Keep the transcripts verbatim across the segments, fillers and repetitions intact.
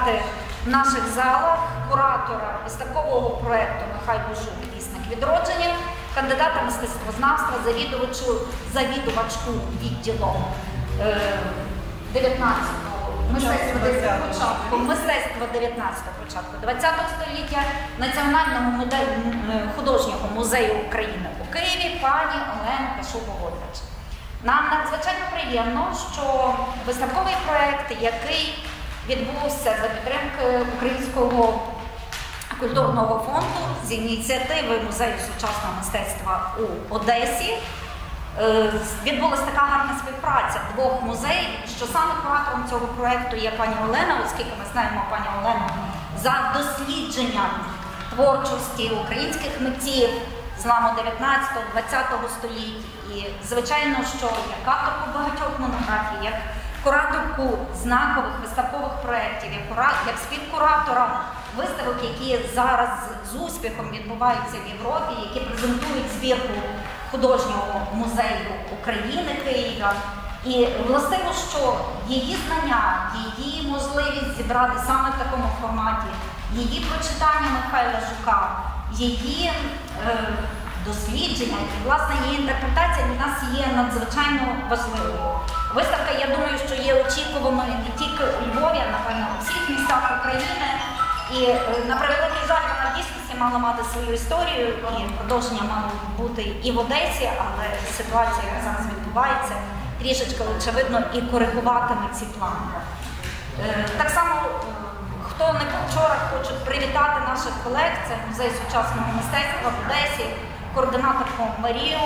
привітати в наших залах куратора виставкового проєкту Михайло Жук «Вісник відродження», кандидата мистецтвознавства, завідувачу, завідувачку відділом дев'ятнадцятого початку, мистецтва дев'ятнадцятого початку двадцятого століття Національного художнього музею України у Києві пані Олену Кашубу-Годрич. Нам надзвичайно приємно, що виставковий проєкт, який відбувся за підтримки Українського культурного фонду з ініціативи Музею сучасного мистецтва у Одесі, відбулася така гарна співпраця двох музеїв, що саме куратором цього проєкту є пані Олена, оскільки ми знаємо пані Олену за дослідженням творчості українських митців зламу дев'ятнадцятого-двадцятого століть. І, звичайно, що як авторку багатьох монографій, як кураторку знакових виставкових проєктів, як співкуратора виставок, які зараз з успіхом відбуваються в Європі, які презентують збірку художнього музею України Києва. І властиво, що її знання, її можливість зібрати саме в такому форматі, її прочитання Михайла Жука, її е, дослідження і, власне, її інтерпретація для нас є надзвичайно важливою. Виставка, я думаю, що є очікуваною не тільки у Львові, а, напевно, у всіх містах України. І, на превеликий жаль, вона в дійсності мала мати свою історію, і продовження мало бути і в Одесі, але ситуація, яка зараз відбувається, трішечки, очевидно, і коригуватиме ці плани. Так само, хто не був вчора, хочу привітати наших колег, це Музей сучасного мистецтва в Одесі, координаторку Марію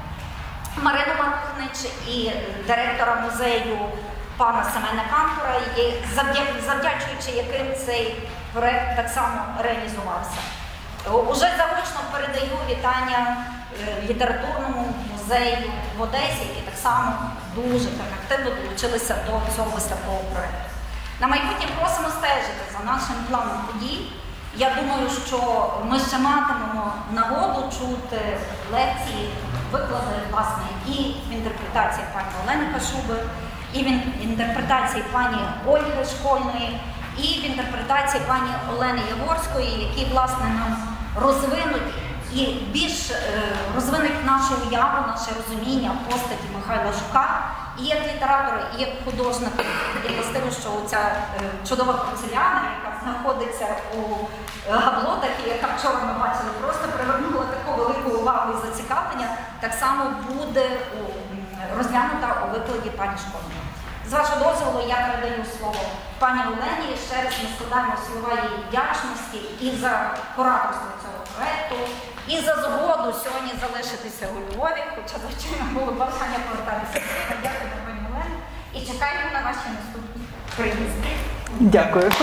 Марину Марухнич і директора музею пана Семена Кампура, завдячуючи яким цей проєкт так само реалізувався. Уже заочно передаю вітання літературному музею в Одесі, які так само дуже так активно долучилися до цього виставкового проєкту. На майбутнє просимо стежити за нашим планом подій. Я думаю, що ми ще матимемо нагоду чути лекції, виклади, власне, і в інтерпретації пані Олени Кашуби, і в інтерпретації пані Ольги Школьної, і в інтерпретації пані Олени Яворської, які, власне, нам розвинуть і більш е, розвинуть нашу уяву, наше розуміння постаті Михайла Жука, і як літератора, і як художника. І властиво, що ця е, чудова порцеляна, яка знаходиться у е, габлотах, і яка вчора ми бачили, просто привернула таку велику увагу і зацікавлення, так само буде у, розглянута у викладі пані Школьної. З вашого дозволу я передаю слово пані Олені. Ще раз ми складаємо слова її вдячності і за кураторство цього проєкту, і за згоду сьогодні залишитися у Львові, хоча, звичайно, було бажання повертатися. Дякую, пані Олені, і чекаємо на ваші наступні приїзди. Дякую.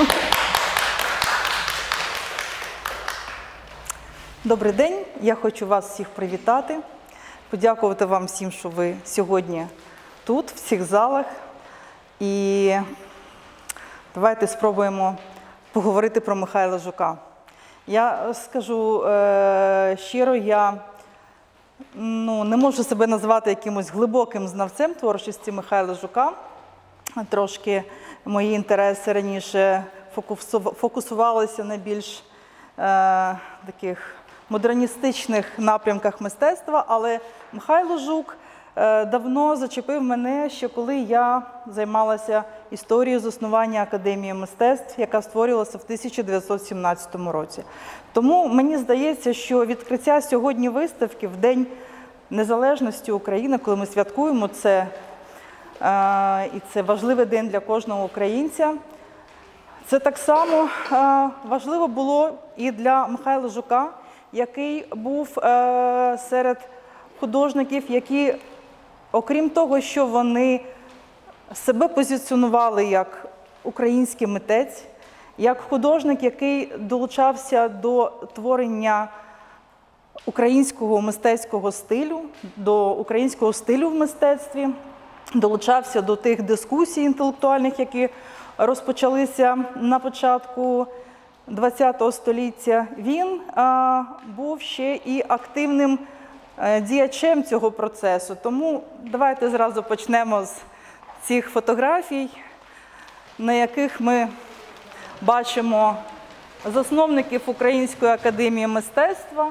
Добрий день. Я хочу вас всіх привітати, подякувати вам всім, що ви сьогодні тут, в цих залах. І давайте спробуємо поговорити про Михайла Жука. Я скажу е, щиро, я ну, не можу себе назвати якимось глибоким знавцем творчості Михайла Жука. Трошки мої інтереси раніше фокусувалися на більш е, таких модерністичних напрямках мистецтва, але Михайло Жук давно зачепив мене, ще коли я займалася історією заснування Академії мистецтв, яка створювалася в тисяча дев'ятсот сімнадцятому році. Тому мені здається, що відкриття сьогодні виставки в День Незалежності України, коли ми святкуємо це, і це важливий день для кожного українця, це так само важливо було і для Михайла Жука, який був серед художників, які, окрім того, що вони себе позиціонували як український митець, як художник, який долучався до творення українського мистецького стилю, до українського стилю в мистецтві, долучався до тих дискусій інтелектуальних, які розпочалися на початку ХХ століття. Він а, був ще і активним діячем цього процесу. Тому давайте зразу почнемо з цих фотографій, на яких ми бачимо засновників Української академії мистецтва.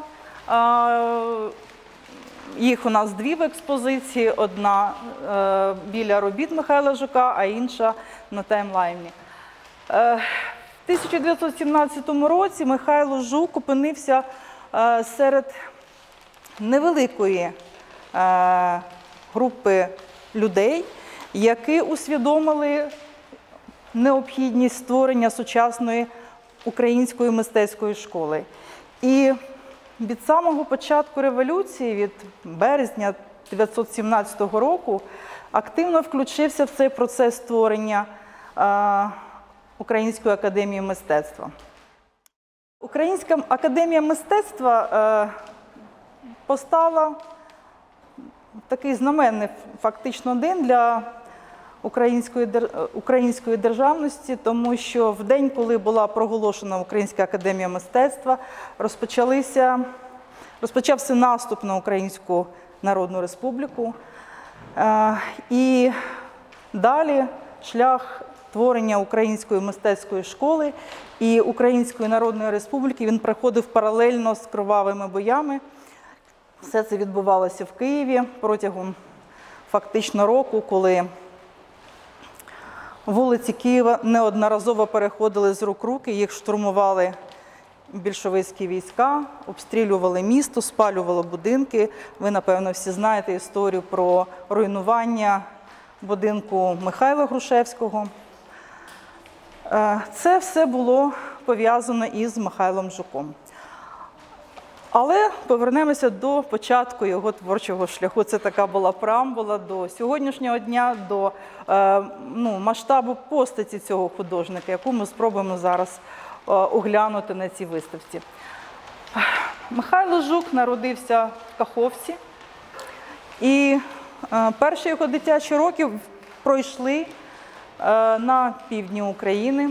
Їх у нас дві в експозиції, одна біля робіт Михайла Жука, а інша на таймлайні. В тисяча дев'ятсот сімнадцятому році Михайло Жук опинився серед невеликої групи людей, які усвідомили необхідність створення сучасної української мистецької школи. І від самого початку революції, від березня тисяча дев'ятсот сімнадцятого року, активно включився в цей процес створення е, Української академії мистецтва. Українська академія мистецтва е, постала такий знаменний фактично день для української, української державності, тому що в день, коли була проголошена Українська академія мистецтва, розпочалися, розпочався наступ на Українську Народну Республіку. І далі шлях творення Української мистецької школи і Української Народної Республіки, він проходив паралельно з кровавими боями. Все це відбувалося в Києві протягом фактично року, коли вулиці Києва неодноразово переходили з рук в руки, їх штурмували більшовицькі війська, обстрілювали місто, спалювали будинки. Ви, напевно, всі знаєте історію про руйнування будинку Михайла Грушевського. Це все було пов'язано із Михайлом Жуком. Але повернемося до початку його творчого шляху. Це така була преамбула до сьогоднішнього дня, до е, ну, масштабу постаті цього художника, яку ми спробуємо зараз е, оглянути на цій виставці. Михайло Жук народився в Каховці, і е, перші його дитячі роки пройшли е, на півдні України.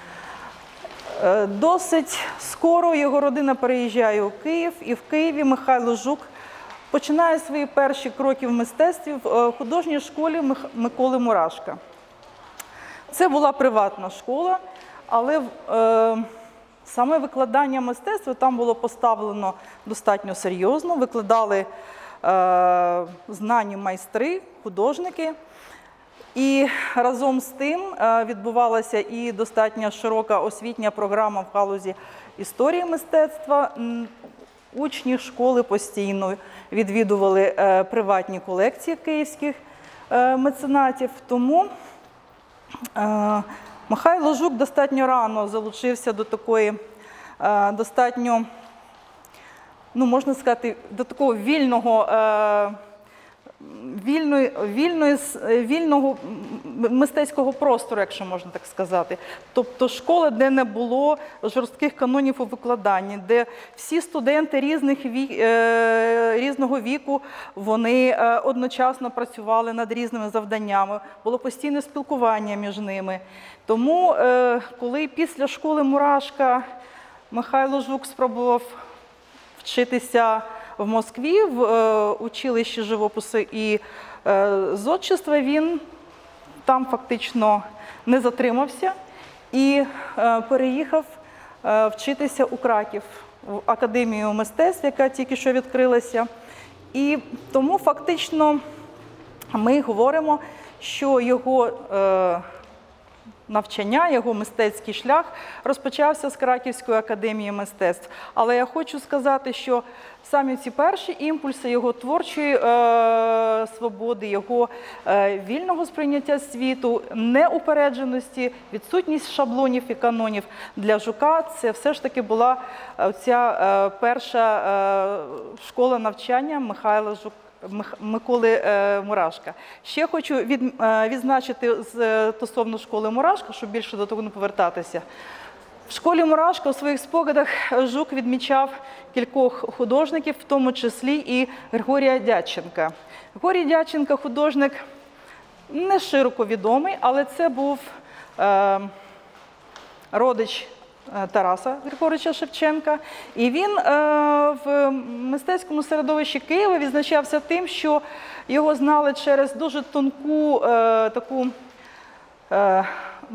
Досить скоро його родина переїжджає у Київ, і в Києві Михайло Жук починає свої перші кроки в мистецтві в художній школі Миколи Мурашка. Це була приватна школа, але е, саме викладання мистецтва там було поставлено достатньо серйозно. Викладали е, знані майстри, художники. І разом з тим відбувалася і достатньо широка освітня програма в галузі історії мистецтва. Учні школи постійно відвідували приватні колекції київських меценатів. Тому Михайло Жук достатньо рано залучився до такої достатньо, ну, можна сказати, до такого вільного Вільної, вільної, вільного мистецького простору, якщо можна так сказати. Тобто школа, де не було жорстких канонів у викладанні, де всі студенти різних вік, різного віку, вони одночасно працювали над різними завданнями, було постійне спілкування між ними. Тому, коли після школи Мурашка Михайло Жук спробував вчитися в Москві, в училищі живопису і зодчества, він там фактично не затримався і переїхав вчитися у Краків, в Академію мистецтв, яка тільки що відкрилася. І тому фактично ми говоримо, що його навчання, його мистецький шлях розпочався з Краківської академії мистецтв. Але я хочу сказати, що самі ці перші імпульси його творчої е, свободи, його е, вільного сприйняття світу, неупередженості, відсутність шаблонів і канонів для Жука – це все ж таки була ця е, перша е, школа навчання Михайла Жука. Миколи Мурашка. Ще хочу від, відзначити стосовно школи Мурашка, щоб більше до того не повертатися. В школі Мурашка у своїх спогадах Жук відмічав кількох художників, в тому числі і Григорія Дядченка. Григорій Дядченко – художник не широко відомий, але це був е, родич Тараса Григоровича Шевченка. І він е, в мистецькому середовищі Києва відзначався тим, що його знали через дуже тонку, е, таку, е,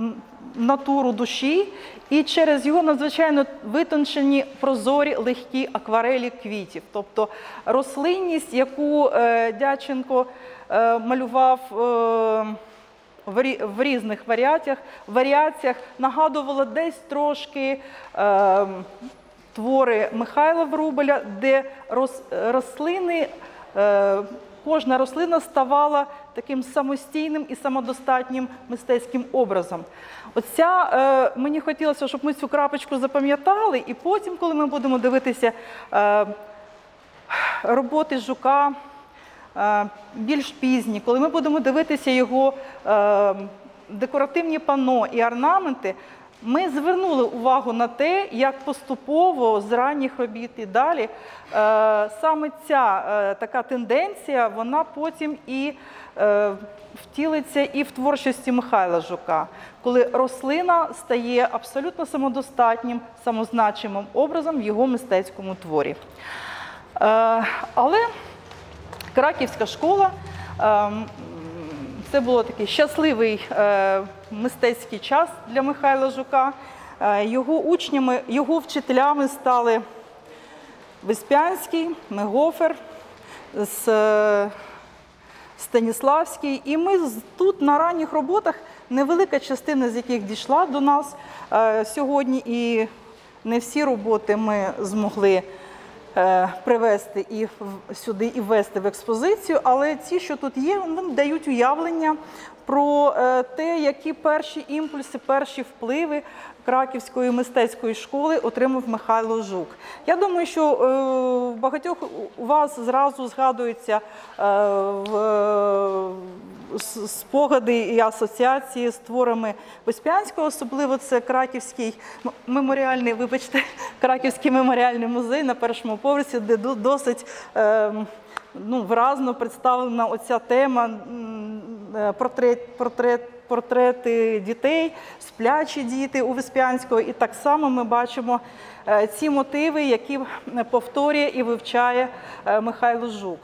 натуру душі і через його надзвичайно витончені, прозорі, легкі акварелі квітів. Тобто рослинність, яку е, Дяченко е, малював е, в, рі, в різних варіаціях, варіаціях, нагадувала десь трошки е, твори Михайла Врубеля, де роз, рослини, е, кожна рослина ставала таким самостійним і самодостатнім мистецьким образом. Оця, е, мені хотілося, щоб ми цю крапочку запам'ятали, і потім, коли ми будемо дивитися е, роботи Жука, е, більш пізні, коли ми будемо дивитися його е, декоративні панно і орнаменти, ми звернули увагу на те, як поступово з ранніх робіт і далі е, саме ця е, така тенденція, вона потім і е, втілиться і в творчості Михайла Жука, коли рослина стає абсолютно самодостатнім, самозначимим образом в його мистецькому творі. Е, але Краківська школа е, це був такий щасливий е, мистецький час для Михайла Жука. Е, його учнями, його вчителями стали Веспянський, Мегофер, з, е, Станіславський. І ми тут на ранніх роботах, невелика частина з яких дійшла до нас е, сьогодні, і не всі роботи ми змогли привезти і сюди і ввести в експозицію, але ті, що тут є, вони дають уявлення про те, які перші імпульси, перші впливи Краківської мистецької школи отримав Михайло Жук. Я думаю, що в багатьох у вас зразу згадуються спогади і асоціації з творами Веспянського, особливо це Краківський меморіальний, вибачте, Краківський меморіальний музей на першому поверсі, де досить ну, виразно представлена оця тема портрет, портрет, портрети дітей, сплячі діти у Веспянського. І так само ми бачимо ці мотиви, які повторює і вивчає Михайло Жук.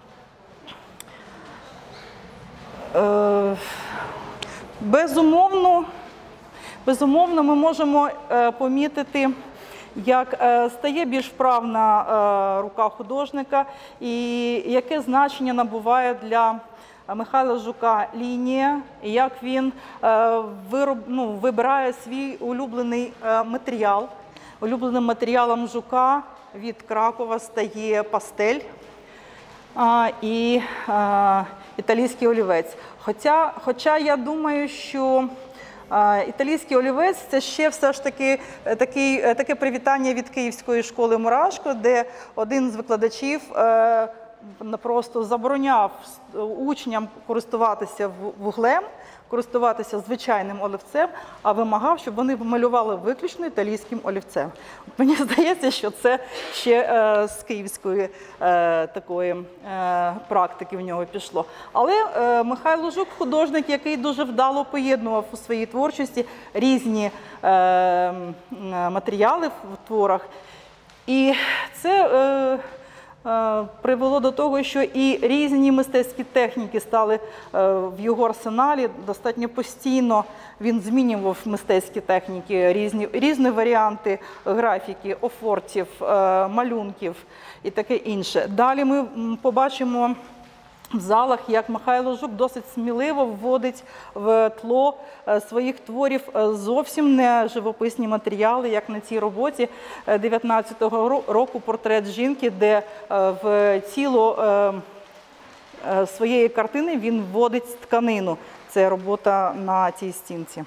Безумовно, безумовно, ми можемо помітити, як стає більш вправна рука художника і яке значення набуває для Михайла Жука лінія, як він вироб, ну, вибирає свій улюблений матеріал. Улюбленим матеріалом Жука від Кракова стає пастель а, і а, італійський олівець. Хоча, хоча я думаю, що а, італійський олівець – це ще все ж таки такий, таке привітання від Київської школи Мурашко, де один з викладачів а, просто забороняв учням користуватися вуглем, користуватися звичайним олівцем, а вимагав, щоб вони малювали виключно італійським олівцем. Мені здається, що це ще е, з київської е, такої е, практики в нього пішло. Але е, Михайло Жук – художник, який дуже вдало поєднував у своїй творчості різні е, матеріали в творах. І це е, привело до того, що і різні мистецькі техніки стали в його арсеналі. Достатньо постійно він змінював мистецькі техніки, різні, різні варіанти графіки, офортів, малюнків і таке інше. Далі ми побачимо в залах, як Михайло Жук досить сміливо вводить в тло своїх творів зовсім не живописні матеріали, як на цій роботі дев'ятнадцятого року «Портрет жінки», де в тіло своєї картини він вводить тканину. Це робота на цій стінці.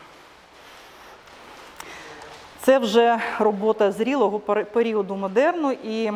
Це вже робота зрілого періоду модерну, і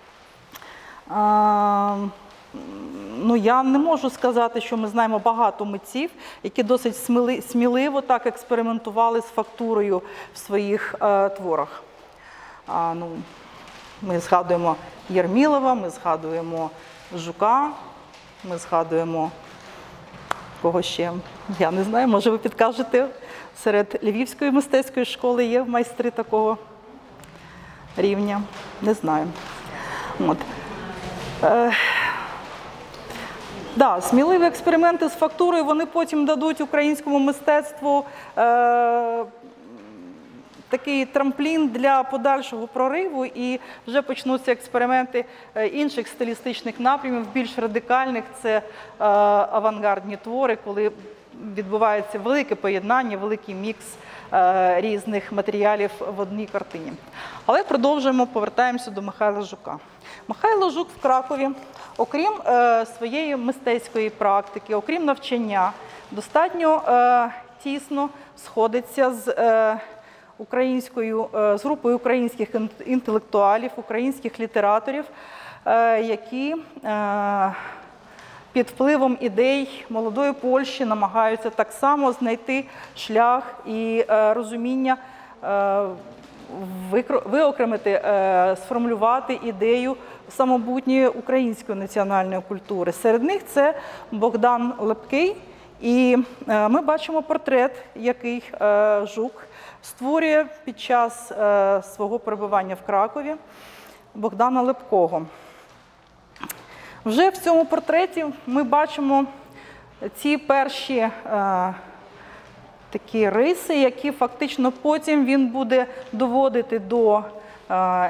ну, я не можу сказати, що ми знаємо багато митців, які досить сміливо так експериментували з фактурою в своїх е, творах. А, ну, ми згадуємо Єрмілова, ми згадуємо Жука, ми згадуємо кого ще, я не знаю, може ви підкажете, серед Львівської мистецької школи є майстри такого рівня, не знаю. От. Е, Да, сміливі експерименти з фактурою, вони потім дадуть українському мистецтву е, такий трамплін для подальшого прориву, і вже почнуться експерименти інших стилістичних напрямів, більш радикальних. Це е, авангардні твори, коли відбувається велике поєднання, великий мікс е, різних матеріалів в одній картині. Але продовжуємо, повертаємося до Михайла Жука. Михайло Жук в Кракові, окрім е, своєї мистецької практики, окрім навчання, достатньо е, тісно сходиться з е, українською, е, з групою українських інтелектуалів, українських літераторів, е, які е, під впливом ідей молодої Польщі намагаються так само знайти шлях і е, розуміння, е, виокремити, е, сформулювати ідею самобутньої української національної культури. Серед них це Богдан Лепкий, і е, ми бачимо портрет, який е, Жук створює під час е, свого перебування в Кракові, Богдана Лепкого. Вже в цьому портреті ми бачимо ці перші е, такі риси, які фактично потім він буде доводити до е, е,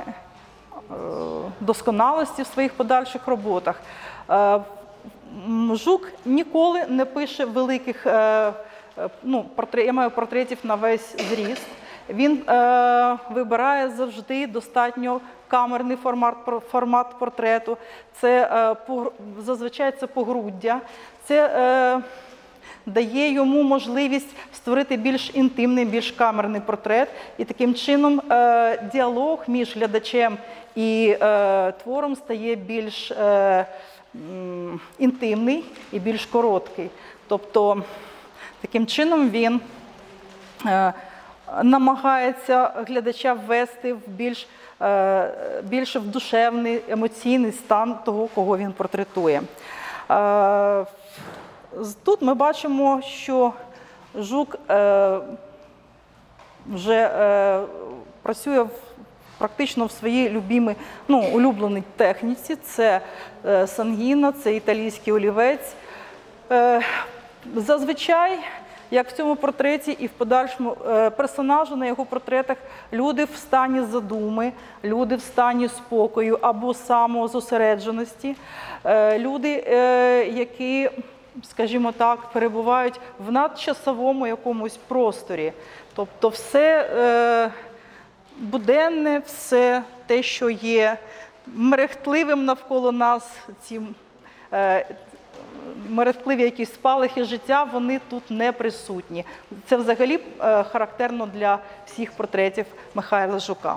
досконалості в своїх подальших роботах. Е, Жук ніколи не пише великих, е, ну, портрет, я маю портретів на весь зріст. Він е, вибирає завжди достатньо камерний формат, формат портрету. Це, е, по, зазвичай це погруддя. Це е, дає йому можливість створити більш інтимний, більш камерний портрет. І таким чином е, діалог між глядачем і е, твором стає більш е, інтимний і більш короткий. Тобто, таким чином він е, намагається глядача ввести в більш, е, більше в душевний, емоційний стан того, кого він портретує. Е, тут ми бачимо, що Жук е, вже е, працює в практично в своїй любимій, ну, улюбленій техніці. Це е, сангіна, це італійський олівець. Е, зазвичай, як в цьому портреті і в подальшому е, персонажі на його портретах, люди в стані задуми, люди в стані спокою або самозосередженості, е, люди, е, які, скажімо так, перебувають в надчасовому якомусь просторі. Тобто все е, буденне, все те, що є мерехтливим навколо нас, ці е, мерехтливі якісь спалахи життя, вони тут не присутні. Це взагалі е, характерно для всіх портретів Михайла Жука.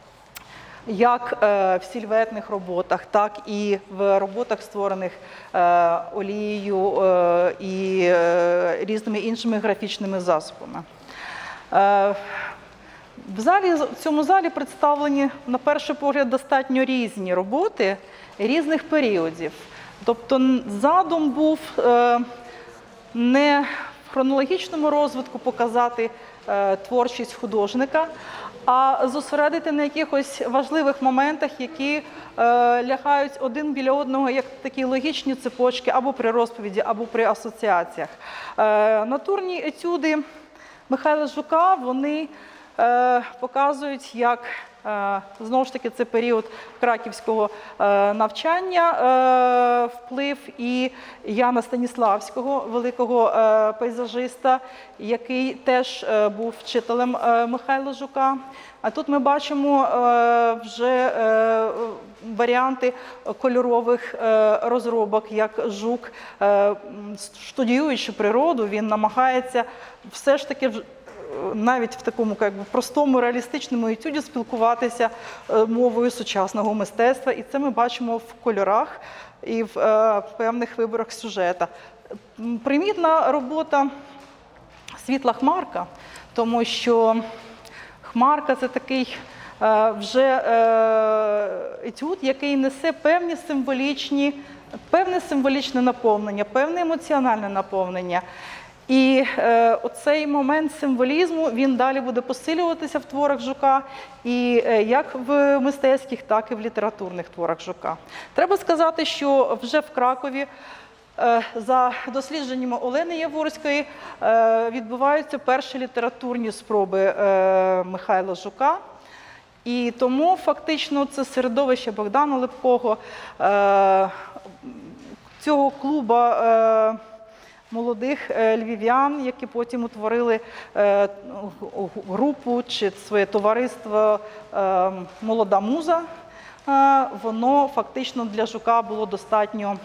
Як е, в сільветних роботах, так і в роботах, створених е, олією е, і е, різними іншими графічними засобами. Е, В залі, в цьому залі представлені, на перший погляд, достатньо різні роботи різних періодів. Тобто задум був е, не в хронологічному розвитку показати е, творчість художника, а зосередити на якихось важливих моментах, які е, лягають один біля одного, як такі логічні цепочки або при розповіді, або при асоціаціях. Е, натурні етюди Михайла Жука, вони показують, як, знову ж таки, це період краківського навчання, вплив і Яна Станіславського, великого пейзажиста, який теж був вчителем Михайла Жука. А тут ми бачимо вже варіанти кольорових розробок, як Жук, студіюючи природу, він намагається все ж таки навіть в такому як би, простому, реалістичному етюді спілкуватися мовою сучасного мистецтва. І це ми бачимо в кольорах і в е, певних виборах сюжета. Примітна робота «Світла хмарка», тому що хмарка – це такий е, вже е, етюд, який несе певні символічні, певне символічне наповнення, певне емоціональне наповнення. І е, оцей момент символізму, він далі буде посилюватися в творах Жука, і е, як в мистецьких, так і в літературних творах Жука. Треба сказати, що вже в Кракові За дослідженнями Олени Яворської відбуваються перші літературні спроби Михайла Жука. І тому фактично це середовище Богдана Липкого, цього клубу молодих львів'ян, які потім утворили групу чи своє товариство «Молода муза», воно фактично для Жука було достатньо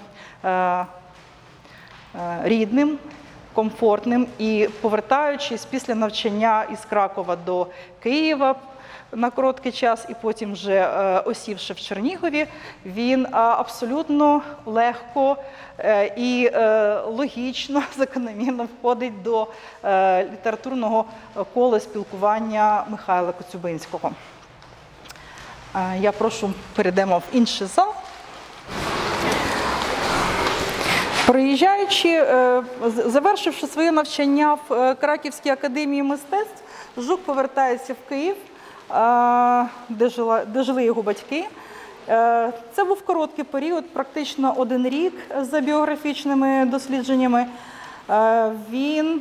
рідним, комфортним. І повертаючись після навчання із Кракова до Києва на короткий час і потім вже осівши в Чернігові, він абсолютно легко і логічно, закономірно входить до літературного кола спілкування Михайла Коцюбинського. Я прошу, перейдемо в інший зал. Приїжджаючи, завершивши своє навчання в Краківській академії мистецтв, Жук повертається в Київ, де жили, де жили його батьки. Це був короткий період, практично один рік за біографічними дослідженнями. Він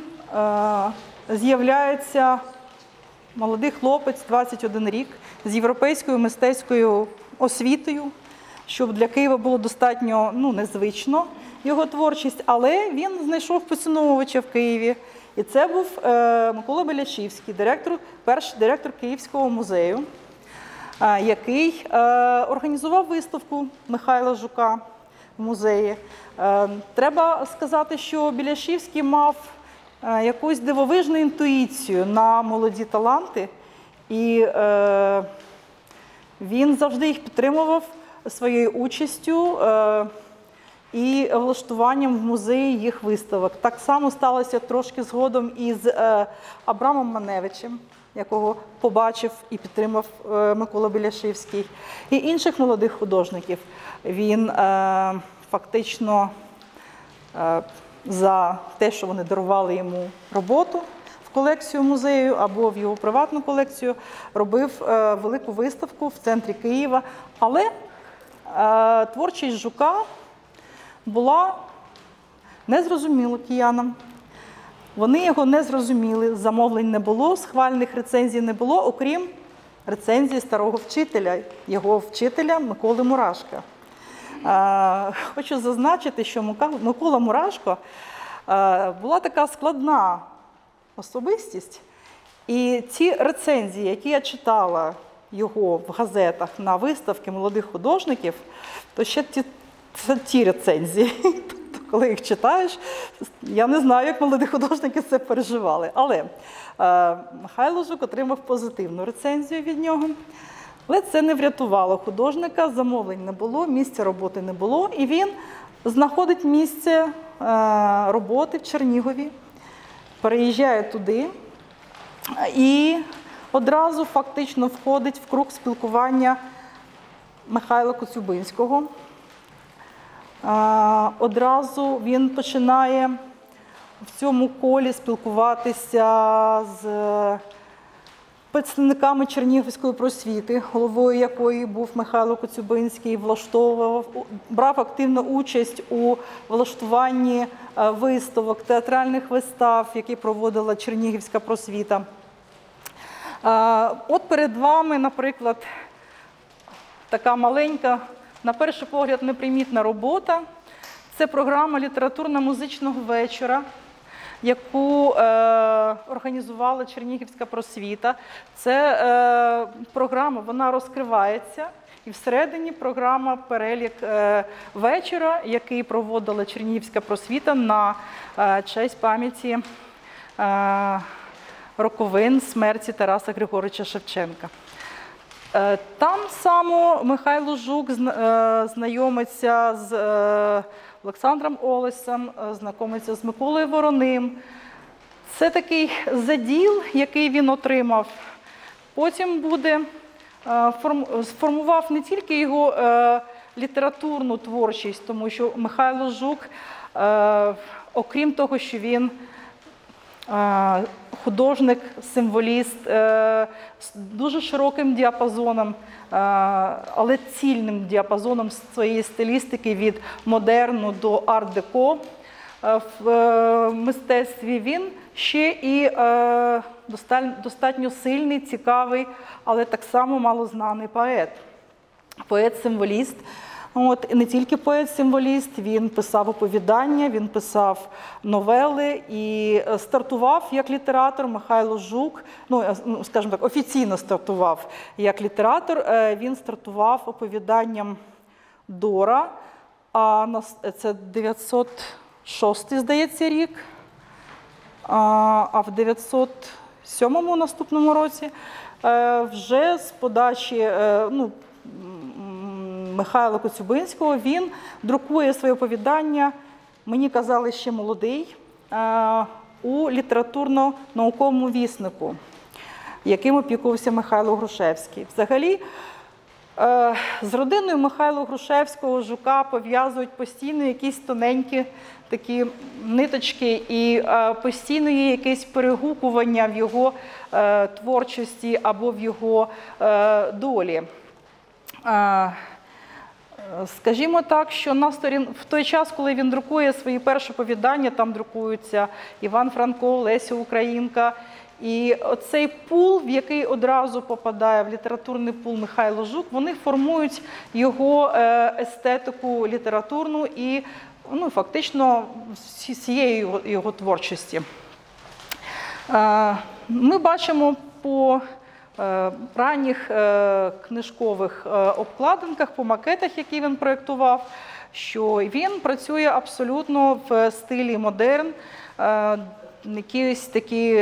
з'являється, молодий хлопець, двадцять один рік, з європейською мистецькою освітою, що для Києва було достатньо ну, незвично, його творчість, але він знайшов поціновувача в Києві. І це був е, Микола Беляшівський, директор, перший директор Київського музею, е, який е, організував виставку Михайла Жука в музеї. Е, треба сказати, що Беляшівський мав е, якусь дивовижну інтуїцію на молоді таланти, і е, він завжди їх підтримував своєю участю е, і влаштуванням в музеї їх виставок. Так само сталося трошки згодом із е, Абрамом Маневичем, якого побачив і підтримав е, Микола Беляшівський, і інших молодих художників. Він е, фактично е, за те, що вони дарували йому роботу в колекцію музею або в його приватну колекцію, робив е, велику виставку в центрі Києва. Але е, творчість Жука була незрозуміла киянам. Вони його не зрозуміли, замовлень не було, схвальних рецензій не було, окрім рецензії старого вчителя, його вчителя Миколи Мурашка. Е, хочу зазначити, що Микола Мурашко е, була така складна особистість, і ці рецензії, які я читала його в газетах на виставки молодих художників, то ще ті Це ті рецензії. Тобто, коли їх читаєш, я не знаю, як молоді художники це переживали. Але е, Михайло Жук отримав позитивну рецензію від нього. Але це не врятувало художника, замовлень не було, місця роботи не було. І він знаходить місце е, роботи в Чернігові, переїжджає туди і одразу фактично входить в круг спілкування Михайла Коцюбинського. Одразу він починає в цьому колі спілкуватися з представниками Чернігівської просвіти, головою якої був Михайло Коцюбинський, влаштовував, брав активну участь у влаштуванні виставок, театральних вистав, які проводила Чернігівська просвіта. От перед вами, наприклад, така маленька, на перший погляд, непримітна робота. Це програма літературно-музичного вечора, яку е, організувала Чернігівська просвіта. Це е, програма, вона розкривається, і всередині програма перелік е, вечора, який проводила Чернігівська просвіта на е, честь пам'яті е, роковин смерті Тараса Григоровича Шевченка. Там само Михайло Жук знайомиться з Олександром Олесем, знайомиться з Миколою Вороним. Це такий заділ, який він отримав. Потім буде, сформував не тільки його літературну творчість, тому що Михайло Жук, окрім того, що він е, художник, символіст е, з дуже широким діапазоном, е, але цільним діапазоном своєї стилістики від модерну до арт-деко. Е, в е, мистецтві він ще і е, достатньо сильний, цікавий, але так само малознаний поет. Поет-символіст. От, і не тільки поет-символіст, він писав оповідання, він писав новели і стартував як літератор Михайло Жук, ну, скажімо так, офіційно стартував як літератор, він стартував оповіданням «Дора», а це дев'ятсот шостий, здається, рік, а в дев'ятсот сьомому наступному році вже з подачі, ну, Михайла Коцюбинського, він друкує своє оповідання, мені казали, ще молодий, у літературно-науковому віснику, яким опікувався Михайло Грушевський. Взагалі, з родиною Михайла Грушевського, Жука пов'язують постійно якісь тоненькі такі ниточки, і постійно є якесь перегукування в його творчості або в його долі. Скажімо так, що на сторін... в той час, коли він друкує свої перші оповідання, там друкуються Іван Франко, Леся Українка. І оцей пул, в який одразу попадає в літературний пул Михайло Жук, вони формують його естетику літературну і, ну, фактично всієї його, його творчості. Ми бачимо по ранніх книжкових обкладинках, по макетах, які він проєктував, що він працює абсолютно в стилі модерн, якісь такі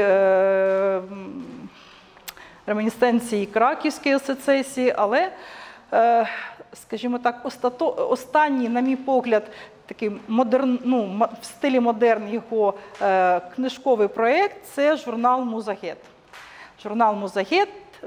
ремінісценції краківської сецесії, але, скажімо так, останній, на мій погляд, такий модерн, ну, в стилі модерн його книжковий проєкт – це журнал «Музагет». Журнал «Музагет»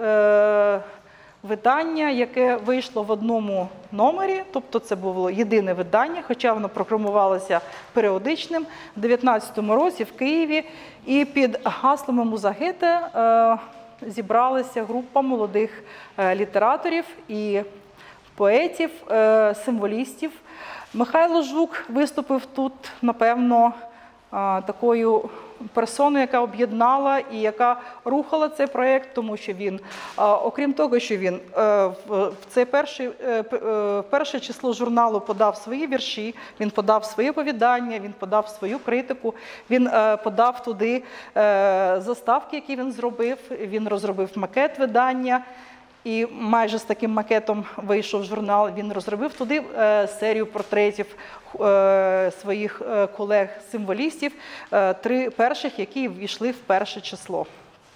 – видання, яке вийшло в одному номері, тобто це було єдине видання, хоча воно програмувалося періодичним, в дев'ятнадцятому році в Києві. І під гаслами «Музагета» зібралася група молодих літераторів і поетів, символістів. Михайло Жук виступив тут, напевно, такою персоною, яка об'єднала і яка рухала цей проєкт, тому що він, окрім того, що він в це перше, перше число журналу подав свої вірші, він подав свої оповідання, він подав свою критику, він подав туди заставки, які він зробив, він розробив макет видання. І майже з таким макетом вийшов журнал, він розробив туди серію портретів своїх колег-символістів, три перших, які ввійшли в перше число.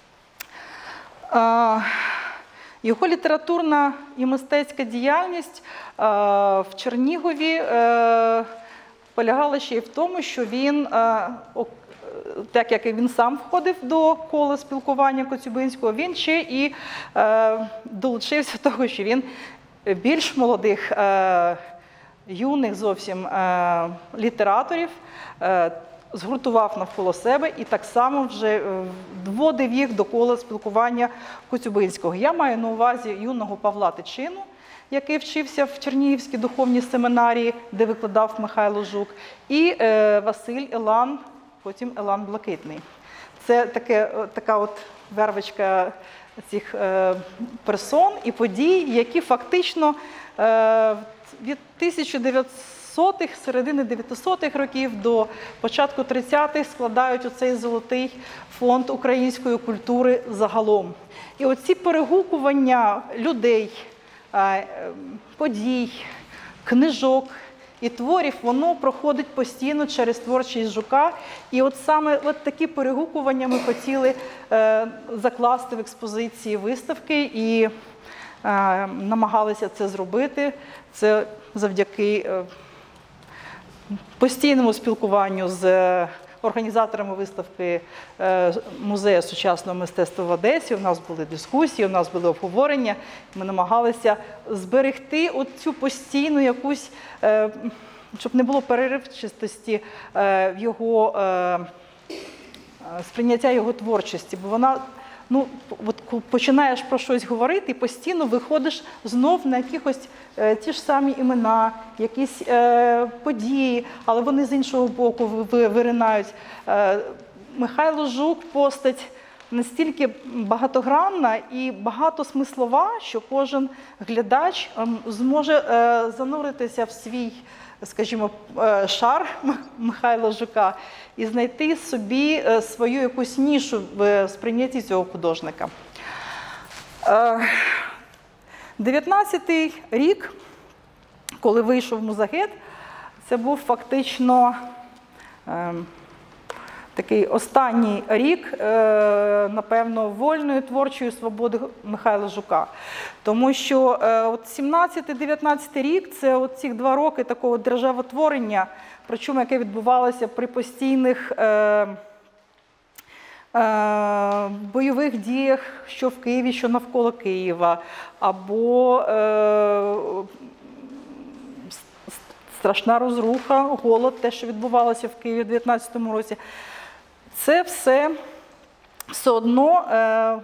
Його літературна і мистецька діяльність в Чернігові полягала ще й в тому, що він, так як і він сам входив до кола спілкування Коцюбинського, він ще і е, долучився до того, що він більш молодих, е, юних зовсім е, літераторів е, згуртував навколо себе і так само вже вводив їх до кола спілкування Коцюбинського. Я маю на увазі юного Павла Тичину, який вчився в Чернігівській духовній семінарії, де викладав Михайло Жук, і е, Василь Елан, потім Елан Блакитний. Це таке, така от вервочка цих е, персон і подій, які фактично е, від тисяча дев'ятсотих, середини дев'ятисотих років до початку тридцятих складають оцей золотий фонд української культури загалом. І оці перегукування людей, е, подій, книжок і творів, воно проходить постійно через творчість Жука. І от саме от такі перегукування ми хотіли е, закласти в експозиції виставки і е, намагалися це зробити. Це завдяки е, постійному спілкуванню з е, організаторами виставки е, Музею сучасного мистецтва в Одесі. У нас були дискусії, у нас були обговорення. Ми намагалися зберегти цю постійну якусь, е, щоб не було переривчастості е, в його е, сприйняття його творчості, бо вона, ну, от починаєш про щось говорити і постійно виходиш знов на якихось е, ті ж самі імена, якісь е, події, але вони з іншого боку виринають. Е, Михайло Жук – постать настільки багатогранна і багатосмислова, що кожен глядач зможе е, зануритися в свій, скажімо, е, шар Михайла Жука і знайти собі е, свою якусь нішу в сприйнятті цього художника. дев'ятнадцятий рік, коли вийшов Музагет, це був фактично е, такий останній рік, е, напевно, вольної творчої свободи Михайла Жука. Тому що е, от сімнадцятий-дев'ятнадцятий рік – це от ці два роки такого державотворення, причому яке відбувалося при постійних е, е, бойових діях, що в Києві, що навколо Києва, або е, страшна розруха, голод, те, що відбувалося в Києві в дев'ятнадцятому році. Це все все одно е,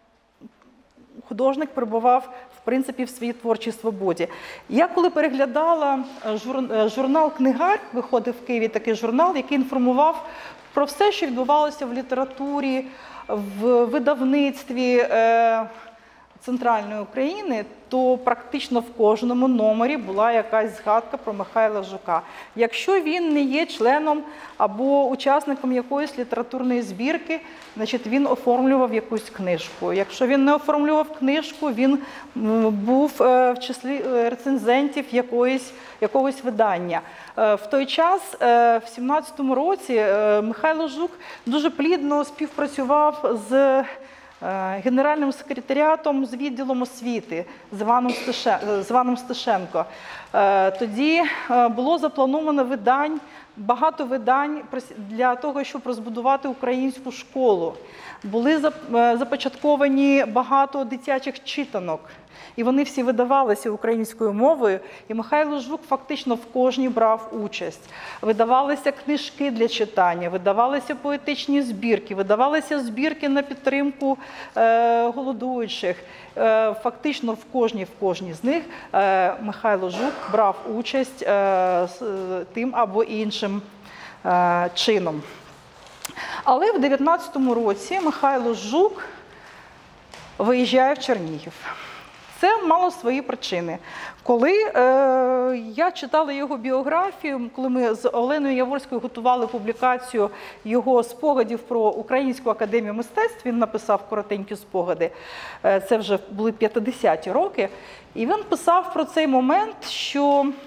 художник перебував, в принципі, в своїй творчій свободі. Я коли переглядала жур, журнал «Книгар», виходив в Києві такий журнал, який інформував про все, що відбувалося в літературі, в видавництві е, Центральної України, то практично в кожному номері була якась згадка про Михайла Жука. Якщо він не є членом або учасником якоїсь літературної збірки, значить він оформлював якусь книжку. Якщо він не оформлював книжку, він був в числі рецензентів якоїсь, якогось видання. В той час, в сімнадцятому році, Михайло Жук дуже плідно співпрацював з Генеральним секретаріатом з відділом освіти з Іваном Стешенко. Тоді було заплановано видань, багато видань для того, щоб розбудувати українську школу. Були започатковані багато дитячих читанок, і вони всі видавалися українською мовою, і Михайло Жук фактично в кожній брав участь. Видавалися книжки для читання, видавалися поетичні збірки, видавалися збірки на підтримку е, голодуючих. Е, фактично в кожній, в кожній з них е, Михайло Жук брав участь е, з тим або іншим е, чином. Але в дев'ятнадцятому році Михайло Жук виїжджає в Чернігів. Це мало свої причини. Коли е, я читала його біографію, коли ми з Оленою Яворською готували публікацію його спогадів про Українську академію мистецтв, він написав коротенькі спогади, е, це вже були п'ятдесяті роки, і він писав про цей момент, що е,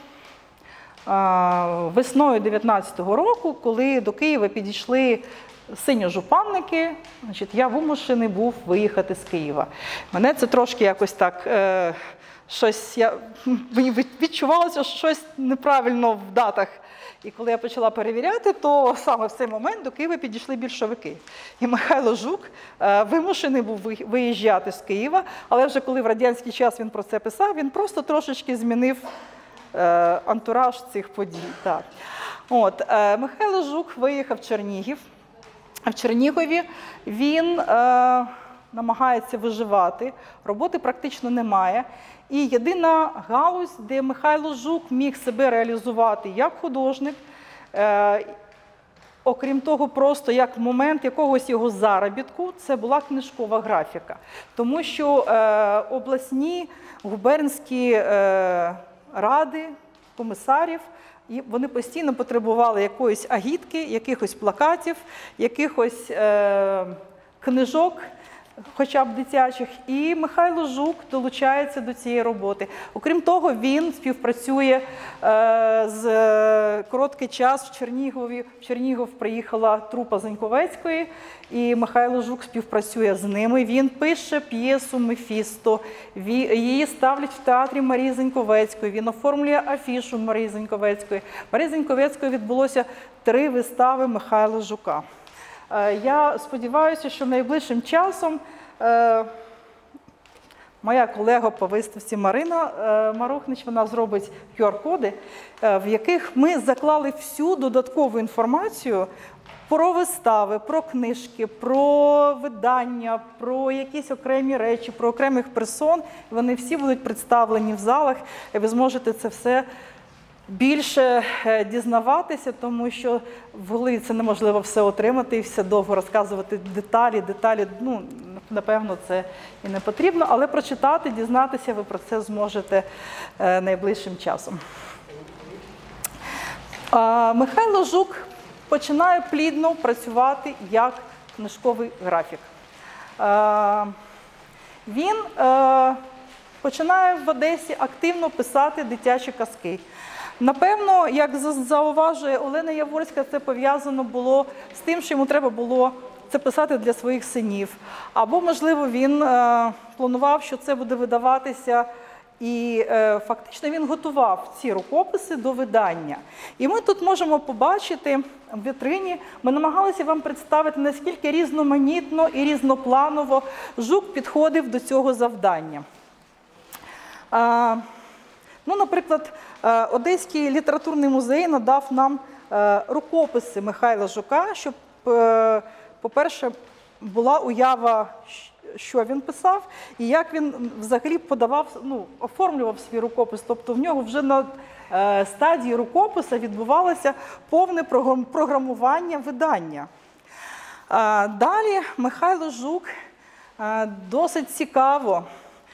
весною дев'ятнадцятого року, коли до Києва підійшли синьо-жупанники, значить, я вимушений був виїхати з Києва. Мене це трошки якось так, е, щось, я, мені відчувалося, що щось неправильно в датах. І коли я почала перевіряти, то саме в цей момент до Києва підійшли більшовики. І Михайло Жук е, вимушений був виїжджати з Києва, але вже коли в радянський час він про це писав, він просто трошечки змінив е, антураж цих подій. Так. От, е, Михайло Жук виїхав в Чернігів. В Чернігові він е, намагається виживати, роботи практично немає. І єдина галузь, де Михайло Жук міг себе реалізувати як художник, е, окрім того, просто як момент якогось його заробітку, це була книжкова графіка. Тому що е, обласні губернські е, ради, комісарів, і вони постійно потребували якоїсь агітки, якихось плакатів, якихось е, книжок, хоча б дитячих. І Михайло Жук долучається до цієї роботи. Окрім того, він співпрацює е, з короткий час в Чернігові. В Чернігов приїхала трупа Заньковецької, і Михайло Жук співпрацює з ними. Він пише п'єсу «Мефісто», її ставлять в театрі Марії Заньковецької, він оформлює афішу Марії Заньковецької. Марії Заньковецької відбулося три вистави Михайла Жука. Я сподіваюся, що найближчим часом моя колега по виставці Марина е, Марухнич, вона зробить ку ар-коди, е, в яких ми заклали всю додаткову інформацію про вистави, про книжки, про видання, про якісь окремі речі, про окремих персон. Вони всі будуть представлені в залах, і ви зможете це все більше дізнаватися, тому що в голові це неможливо все отримати і все довго розказувати деталі, деталі, ну, напевно, це і не потрібно, але прочитати, дізнатися ви про це зможете найближчим часом. Михайло Жук починає плідно працювати як книжковий графік. Він починає в Одесі активно писати дитячі казки. Напевно, як зауважує Олена Яворська, це пов'язано було з тим, що йому треба було це писати для своїх синів. Або, можливо, він е, планував, що це буде видаватися, і е, фактично він готував ці рукописи до видання. І ми тут можемо побачити в вітрині, ми намагалися вам представити, наскільки різноманітно і різнопланово Жук підходив до цього завдання. Е, Ну, наприклад, Одеський літературний музей надав нам рукописи Михайла Жука, щоб, по-перше, була уява, що він писав, і як він взагалі подавав, ну, оформлював свій рукопис. Тобто в нього вже на стадії рукопису відбувалося повне програмування видання. Далі Михайло Жук досить цікаво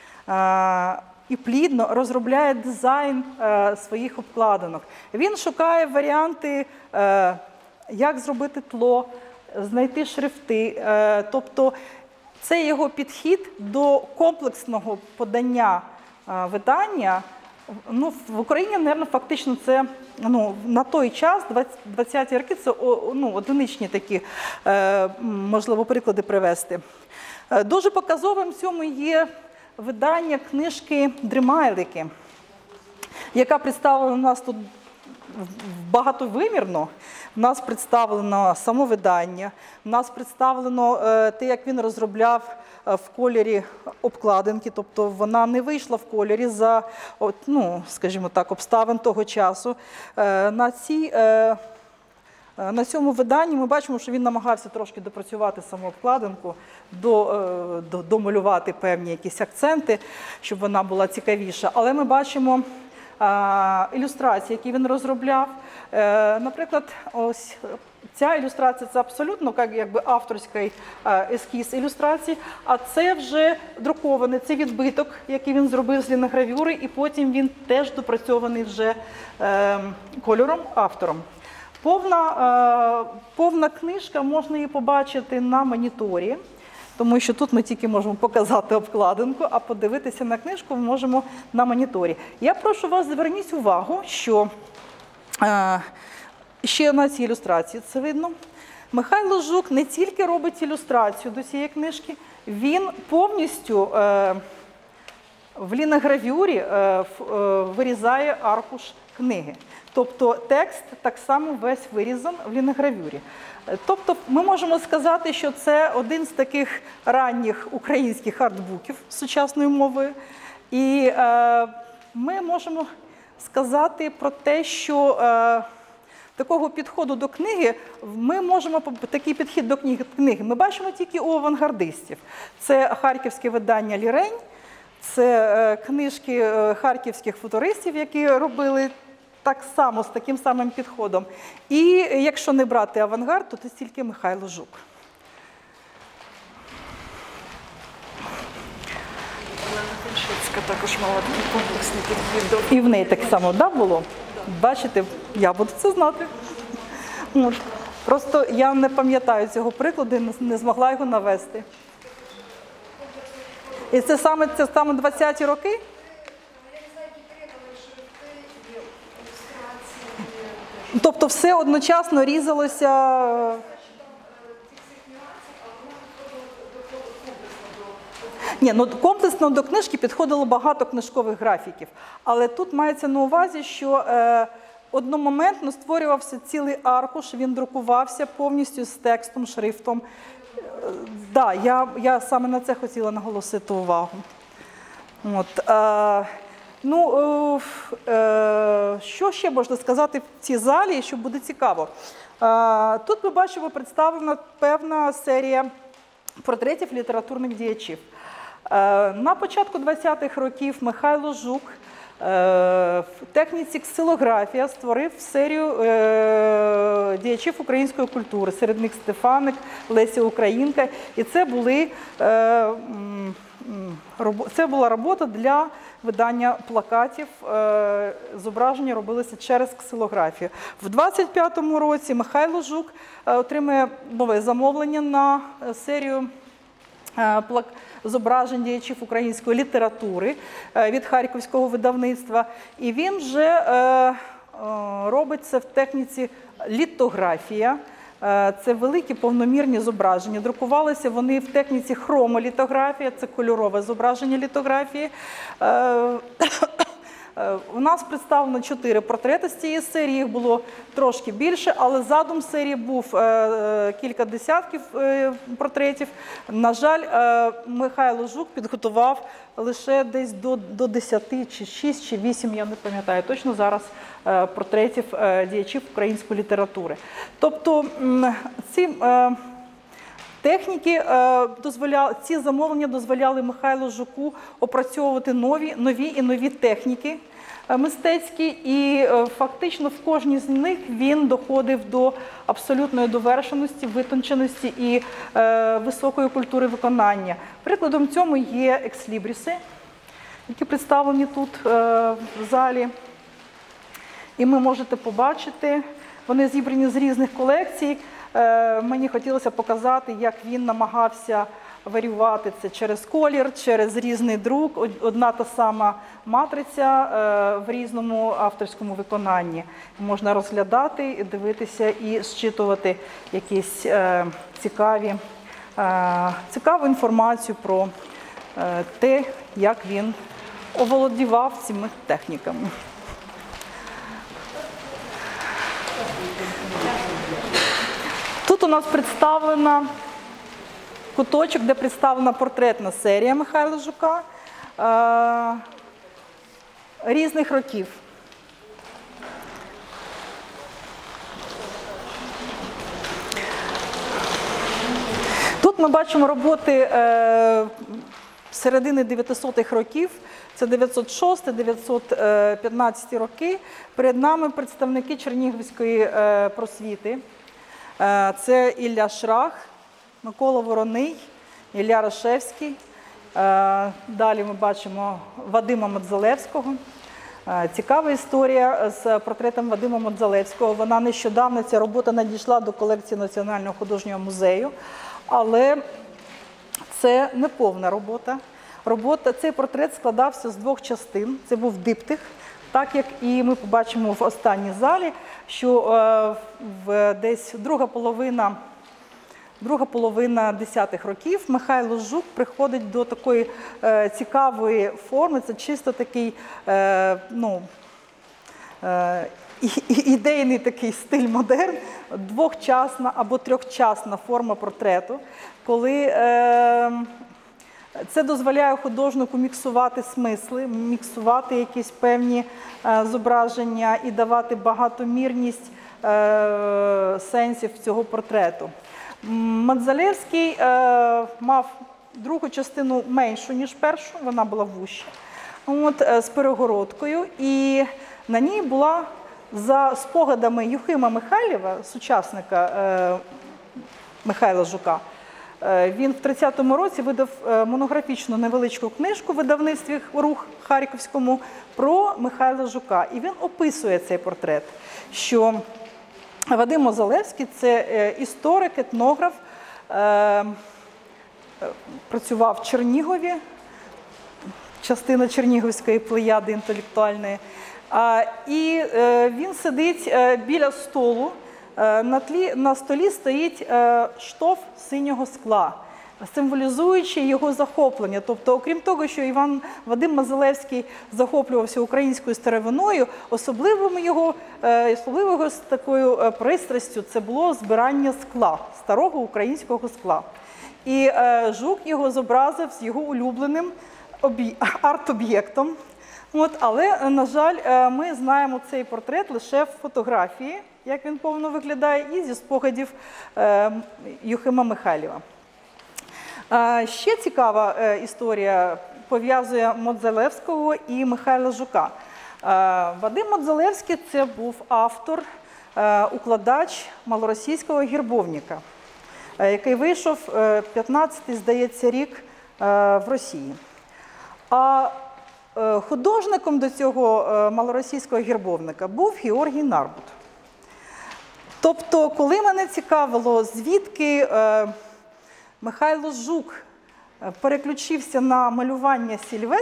і плідно розробляє дизайн е, своїх обкладинок. Він шукає варіанти, е, як зробити тло, знайти шрифти. Е, тобто це його підхід до комплексного подання е, видання. Ну, в Україні, мабуть, фактично це, ну, на той час, двадцяті роки, це, ну, одиничні такі, е, можливо, приклади привести. Е, дуже показовим в цьому є видання книжки «Дрімайлики», яка представлена у нас тут багатовимірно. У нас представлено самовидання, у нас представлено те, як він розробляв в кольорі обкладинки, тобто вона не вийшла в кольорі за, ну, скажімо так, обставин того часу. На цій На цьому виданні ми бачимо, що він намагався трошки допрацювати саму обкладинку, до, до, домалювати певні якісь акценти, щоб вона була цікавіша. Але ми бачимо а, ілюстрації, які він розробляв. Е, наприклад, ось ця ілюстрація – це абсолютно як, якби авторський е, ескіз ілюстрації, а це вже друкований, це відбиток, який він зробив з ліногравюри, і потім він теж допрацьований вже е, кольором, автором. Повна, повна книжка, можна її побачити на моніторі, тому що тут ми тільки можемо показати обкладинку, а подивитися на книжку ми можемо на моніторі. Я прошу вас, зверніть увагу, що ще на цій ілюстрації це видно. Михайло Жук не тільки робить ілюстрацію до цієї книжки, він повністю в ліногравюрі вирізає аркуш книги. Тобто текст так само весь вирізан в ліногравюрі. Тобто ми можемо сказати, що це один з таких ранніх українських артбуків з сучасною мовою. І е, ми можемо сказати про те, що е, такого підходу до книги, ми можемо, такий підхід до книги ми бачимо тільки у авангардистів. Це харківське видання «Лірень», це е, книжки е, харківських футуристів, які робили так само, з таким самим підходом. І якщо не брати авангард, то це тільки Михайло Жук. Також мала такий комплексний підхід. І в неї так само, да, було? Бачите, я буду це знати. От. Просто я не пам'ятаю цього прикладу, не змогла його навести. І це саме, це саме двадцяті роки? Тобто все одночасно різалося. Ні, ну комплексно до книжки підходило багато книжкових графіків. Але тут мається на увазі, що е, одномоментно створювався цілий аркуш, він друкувався повністю з текстом, шрифтом. Так, е, да, я, я саме на це хотіла наголосити увагу. От, е, ну, е, е, що ще можна сказати в цій залі, що буде цікаво? Е, тут ми бачимо представлена певна серія портретів літературних діячів. Е, на початку двадцятих років Михайло Жук е, в техніці ксилографія створив серію е, діячів української культури, серед них Стефаник, Леся Українка. І це були е, Це була робота для видання плакатів, зображення робилися через ксилографію. В двадцять п'ятому році Михайло Жук отримує нове замовлення на серію зображень діячів української літератури від Харківського видавництва. І він вже робить це в техніці літографія. Це великі повномірні зображення. Друкувалися вони в техніці хромолітографія, це кольорове зображення літографії. У нас представлено чотири портрети з цієї серії, їх було трошки більше, але задум серії був кілька десятків портретів. На жаль, Михайло Жук підготував лише десь до, до десяти, чи шість, чи вісім, я не пам'ятаю точно зараз, портретів діячів української літератури. Тобто ці техніки дозволяли, ці замовлення дозволяли Михайлу Жуку опрацьовувати нові, нові і нові техніки мистецькі, і фактично в кожній з них він доходив до абсолютної довершеності, витонченості і високої культури виконання. Прикладом цьому є екслібріси, які представлені тут в залі. І ви можете побачити, вони зібрані з різних колекцій. Мені хотілося показати, як він намагався варіювати це через колір, через різний друк, одна та сама матриця в різному авторському виконанні. Можна розглядати, дивитися і зчитувати якісь цікаві, цікаву інформацію про те, як він оволодівав цими техніками. Тут у нас представлена куточок, де представлена портретна серія Михайла Жука е, різних років. Тут ми бачимо роботи е, середини дев'ятисотих років, це дев'ятсот шостий — дев'ятсот п'ятнадцятий роки. Перед нами представники Чернігівської е, просвіти. Це Ілля Шрах, Микола Вороний, Ілля Рашевський. Далі ми бачимо Вадима Мадзалевського. Цікава історія з портретом Вадима Мадзалевського. Вона нещодавно, ця робота надійшла до колекції Національного художнього музею, але це не повна робота. Робота, цей портрет складався з двох частин. Це був диптих. Так як і ми побачимо в останній залі, що е, в десь друга половина, друга половина десятих років Михайло Жук приходить до такої е, цікавої форми. Це чисто такий е, ну, е, ідейний такий стиль модерн, двохчасна або трьохчасна форма портрету, коли е, це дозволяє художнику міксувати смисли, міксувати якісь певні е, зображення і давати багатомірність е, сенсів цього портрету. Мадзалевський е, мав другу частину меншу, ніж першу, вона була вуща, от, е, з перегородкою, і на ній була, за спогадами Юхима Михайлєва, сучасника е, Михайла Жука, він в тридцятому році видав монографічну невеличку книжку в видавництві «Рух» Харківському про Михайла Жука. І він описує цей портрет, що Вадим Мадзалевський – це історик, етнограф, працював в Чернігові, частина чернігівської плеяди інтелектуальної. І він сидить біля столу. На, тлі, на столі стоїть е, штоф синього скла, символізуючи його захоплення. Тобто, окрім того, що Іван Вадим Мадзалевський захоплювався українською старовиною, особливим його, е, особливою такою пристрастю це було збирання скла, старого українського скла. І е, Жук його зобразив з його улюбленим арт-об'єктом. От, але, на жаль, ми знаємо цей портрет лише в фотографії, як він повно виглядає, і зі спогадів Юхима Михайлєва. Ще цікава історія пов'язує Модзалевського і Михайла Жука. Вадим Модзалевський – це був автор, укладач малоросійського гербовника, який вийшов п'ятнадцятий, здається, рік в Росії. А художником до цього малоросійського гербовника був Георгій Нарбут. Тобто, коли мене цікавило, звідки Михайло Жук переключився на малювання сільвет,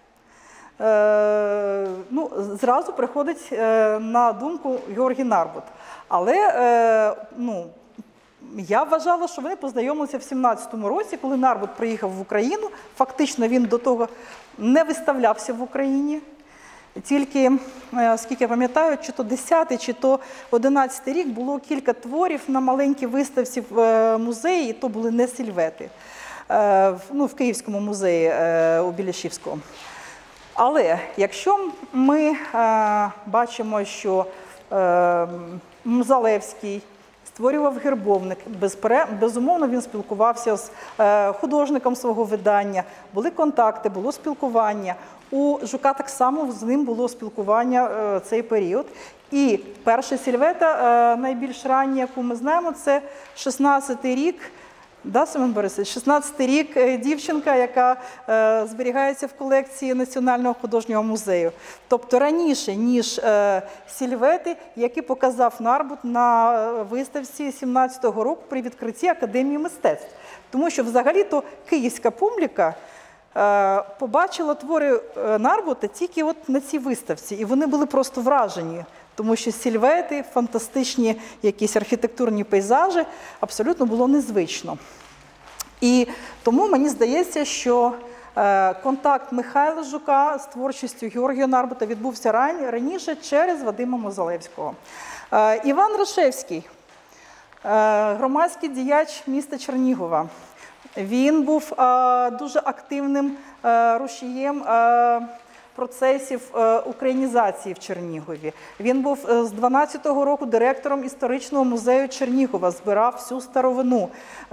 ну, зразу приходить на думку Георгій Нарбут. Але ну, я вважала, що вони познайомилися в сімнадцятому році, коли Нарбут приїхав в Україну. Фактично він до того не виставлявся в Україні. Тільки, скільки я пам'ятаю, чи то десятий, чи то одинадцятий рік було кілька творів на маленькій виставці в музеї, і то були не сільвети, ну, в Київському музеї у Біляшівського. Але якщо ми бачимо, що Модзалевський створював гербовник, безумовно він спілкувався з художником свого видання, були контакти, було спілкування. У Жука так само з ним було спілкування в цей період. І перша сільвета, найбільш рання, яку ми знаємо, це шістнадцятий рік, да, Семен Борисович? шістнадцятий рік дівчинка, яка е, зберігається в колекції Національного художнього музею. Тобто раніше, ніж е, сільвети, які показав Нарбут на виставці сімнадцятого року при відкритті Академії мистецтв. Тому що взагалі-то київська публіка е, побачила твори Нарбута тільки от на цій виставці, і вони були просто вражені. Тому що сільвети, фантастичні якісь архітектурні пейзажі абсолютно було незвично. І тому мені здається, що контакт Михайла Жука з творчістю Георгія Нарбута відбувся раніше через Вадима Модзалевського. Іван Рашевський, громадський діяч міста Чернігова. Він був дуже активним рушієм процесів українізації в Чернігові. Він був з дванадцятого року директором історичного музею Чернігова, збирав всю старовину,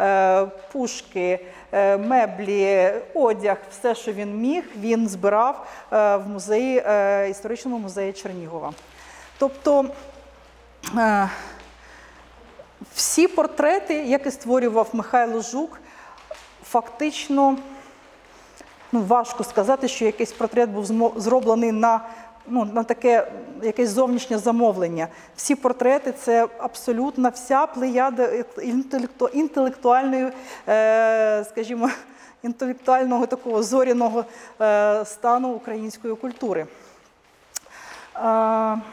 пушки, меблі, одяг, все, що він міг, він збирав в музеї, історичному музеї Чернігова. Тобто всі портрети, які створював Михайло Жук, фактично, ну, важко сказати, що якийсь портрет був зроблений на, ну, на таке якесь зовнішнє замовлення. Всі портрети – це абсолютно вся плеяда інтелекту, інтелектуальної, е, скажімо, інтелектуального такого зоряного е, стану української культури. Е,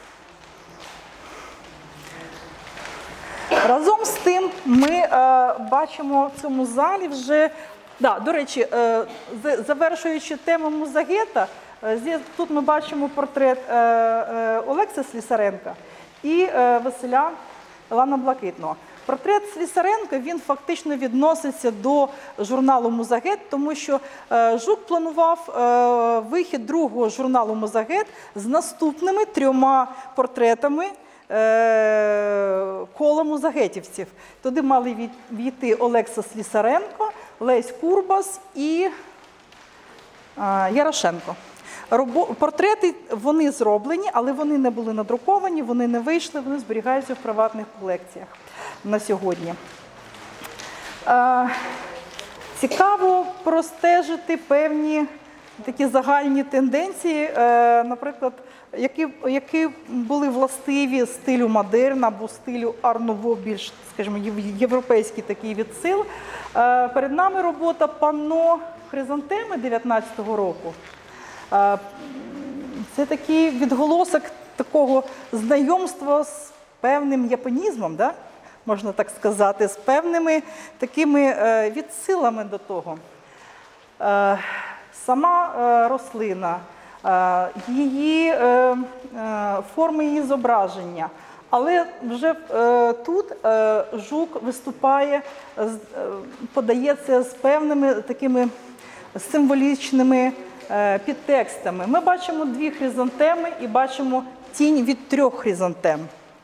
разом з тим ми е, бачимо в цьому залі вже. Да, до речі, завершуючи тему Музагета, тут ми бачимо портрет Олекси Слісаренка і Василя Івана Блакитного. Портрет Слісаренка, він фактично відноситься до журналу «Музагет», тому що Жук планував вихід другого журналу «Музагет» з наступними трьома портретами кола музагетівців. Туди мали війти Олекса Слісаренко, Лесь Курбас і Ярошенко. Портрети, вони зроблені, але вони не були надруковані, вони не вийшли, вони зберігаються в приватних колекціях на сьогодні. Цікаво простежити певні такі загальні тенденції, наприклад, які, які були властиві стилю модерн або стилю ар-нуво, більш, скажімо, європейський такий відсил. Перед нами робота панно Хризантеми дев'ятнадцятого року. Це такий відголосок такого знайомства з певним японізмом, да? Можна так сказати, з певними такими відсилами до того. Сама рослина, її форми її зображення. Але вже тут Жук виступає, подається з певними такими з символічними е, підтекстами. Ми бачимо дві хризантеми і бачимо тінь від трьох хризантем.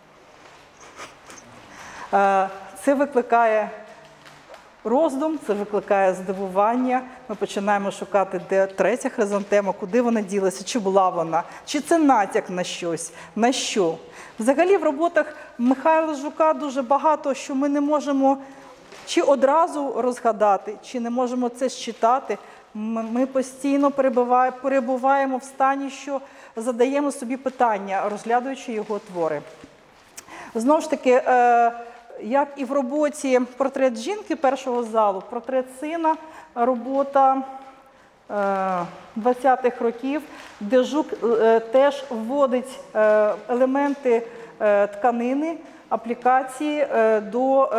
Е, це викликає роздум, це викликає здивування. Ми починаємо шукати, де третя хризантема, куди вона ділася, чи була вона, чи це натяк на щось, на що. Взагалі в роботах Михайла Жука дуже багато, що ми не можемо чи одразу розгадати, чи не можемо це считати. Ми постійно перебуваємо в стані, що задаємо собі питання, розглядаючи його твори. Знову ж таки, як і в роботі «Портрет жінки» першого залу, «Портрет сина», робота двадцятих років, де Жук теж вводить елементи тканини, аплікації до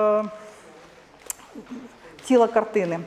тіла картини.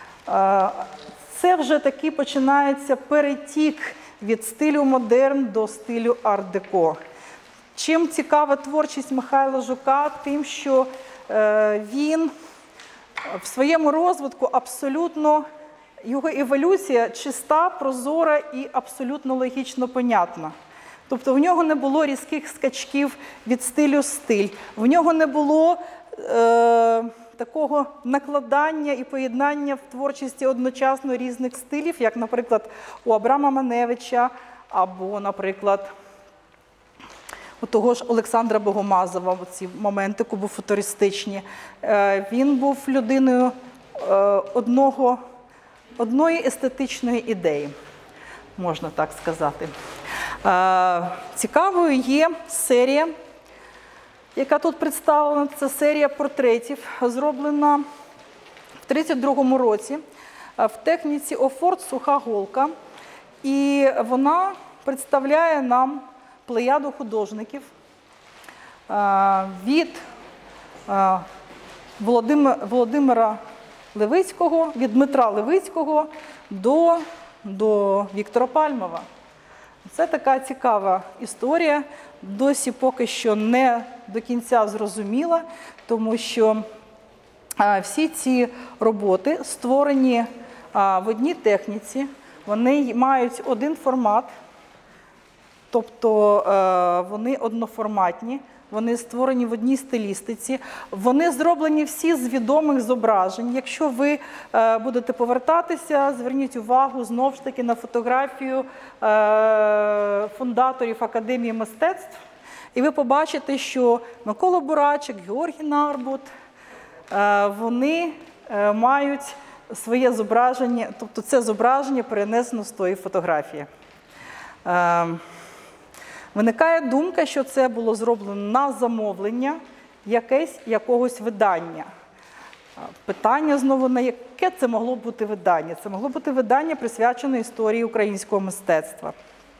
Це вже таки починається перетік від стилю модерн до стилю арт-деко. Чим цікава творчість Михайла Жука? Тим, що він в своєму розвитку абсолютно, його еволюція чиста, прозора і абсолютно логічно понятна. Тобто в нього не було різких скачків від стилю в стиль, в нього не було е, такого накладання і поєднання в творчості одночасно різних стилів, як, наприклад, у Абрама Маневича або, наприклад, у того ж Олександра Богомазова, ці моменти кубофутуристичні. Він був людиною одного, одної естетичної ідеї, можна так сказати. Цікавою є серія, яка тут представлена. Це серія портретів, зроблена в тридцять другому році в техніці Офорт «Суха голка». І вона представляє нам плеяду художників від Володимира Левицького, від Дмитра Левицького до, до Віктора Пальмова. Це така цікава історія, досі поки що не до кінця зрозуміла, тому що всі ці роботи створені в одній техніці, вони мають один формат, тобто вони одноформатні, вони створені в одній стилістиці, вони зроблені всі з відомих зображень. Якщо ви будете повертатися, зверніть увагу знову ж таки на фотографію фундаторів Академії мистецтв, і ви побачите, що Микола Бурачик, Георгій Нарбут, вони мають своє зображення, тобто це зображення перенесено з тої фотографії. Виникає думка, що це було зроблено на замовлення якесь, якогось видання. Питання знову, на яке це могло бути видання? Це могло бути видання, присвячене історії українського мистецтва.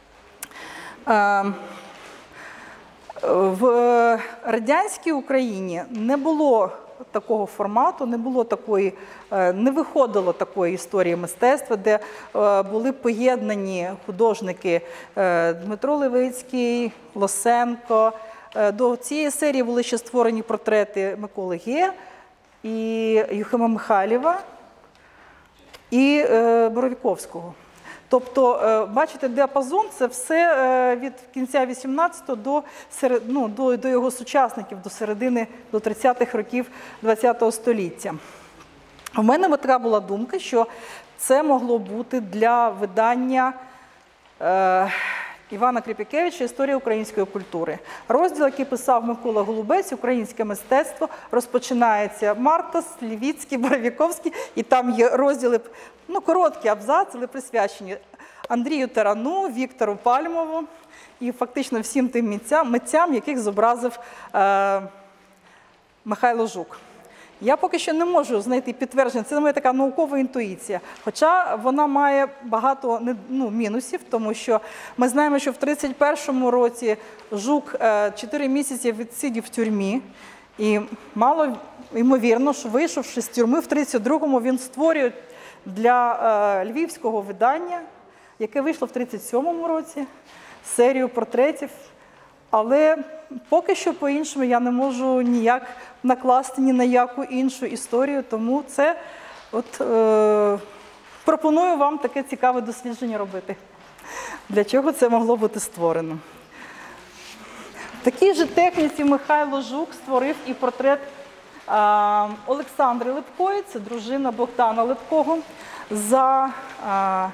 В радянській Україні не було такого формату, не було такої, не виходило такої історії мистецтва, де були поєднані художники Дмитро Левицький, Лосенко. До цієї серії були ще створені портрети Миколи Ге і Юхима Михайлєва і Боровіковського. Тобто, бачите, діапазон – це все від кінця вісімнадцятого до, ну, до, до його сучасників, до середини, до тридцятих років ХХ століття. У мене така була думка, що це могло бути для видання е, Івана Кріпікевича «Історія української культури». Розділ, який писав Микола Голубець, «Українське мистецтво», розпочинається Мартас, Лівіцький, Боровіковський, і там є розділи, ну, короткі абзаци, але присвячені Андрію Тарану, Віктору Пальмову і фактично всім тим митцям, митцям яких зобразив е, Михайло Жук. Я поки що не можу знайти підтвердження, це моя така наукова інтуїція, хоча вона має багато ну, мінусів, тому що ми знаємо, що в тридцять першому році Жук чотири місяці відсидів в тюрмі, і мало ймовірно, що вийшовши з тюрми в тридцять другому, він створює для е, львівського видання, яке вийшло в тридцять сьомому році, серію портретів. Але поки що по-іншому я не можу ніяк накласти ні на яку іншу історію, тому це от, е, пропоную вам таке цікаве дослідження робити. Для чого це могло бути створено? В такій же техніці Михайло Жук створив і портрет а, Олександри Липкої, це дружина Богдана Липкого, за а,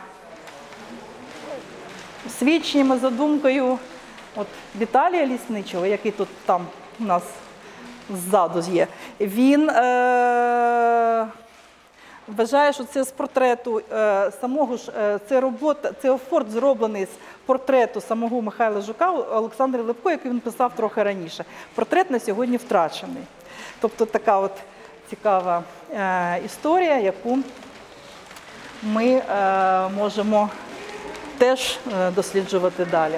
свідченнями, за думкою от, Віталія Лісничого, який тут там у нас ззаду є. Він е, вважає, що це з портрету е, самого ж, е, це робота, це офорт зроблений з портрету самого Михайла Жука, Олександри Липко, який він писав трохи раніше. Портрет на сьогодні втрачений. Тобто така от цікава е, історія, яку ми е, можемо теж е, досліджувати далі.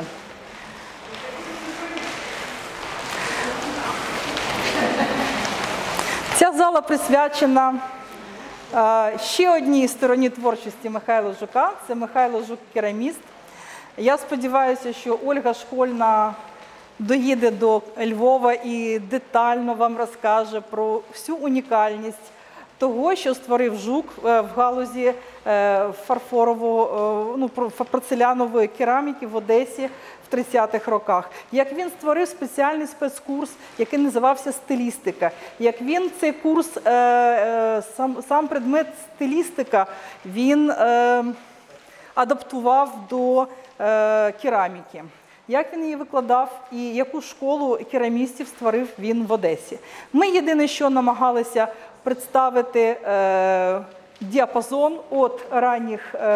Ця зала присвячена е, ще одній стороні творчості Михайла Жука. Це Михайло Жук – кераміст. Я сподіваюся, що Ольга Школьна доїде до Львова і детально вам розкаже про всю унікальність того, що створив Жук в галузі фарфорового, ну, порцелянової кераміки в Одесі в тридцятих роках. Як він створив спеціальний спецкурс, який називався «Стилістика». Як він цей курс, сам, сам предмет стилістика, він адаптував до кераміки. Як він її викладав і яку школу керамістів створив він в Одесі. Ми єдине, що намагалися представити е, діапазон від ранніх е,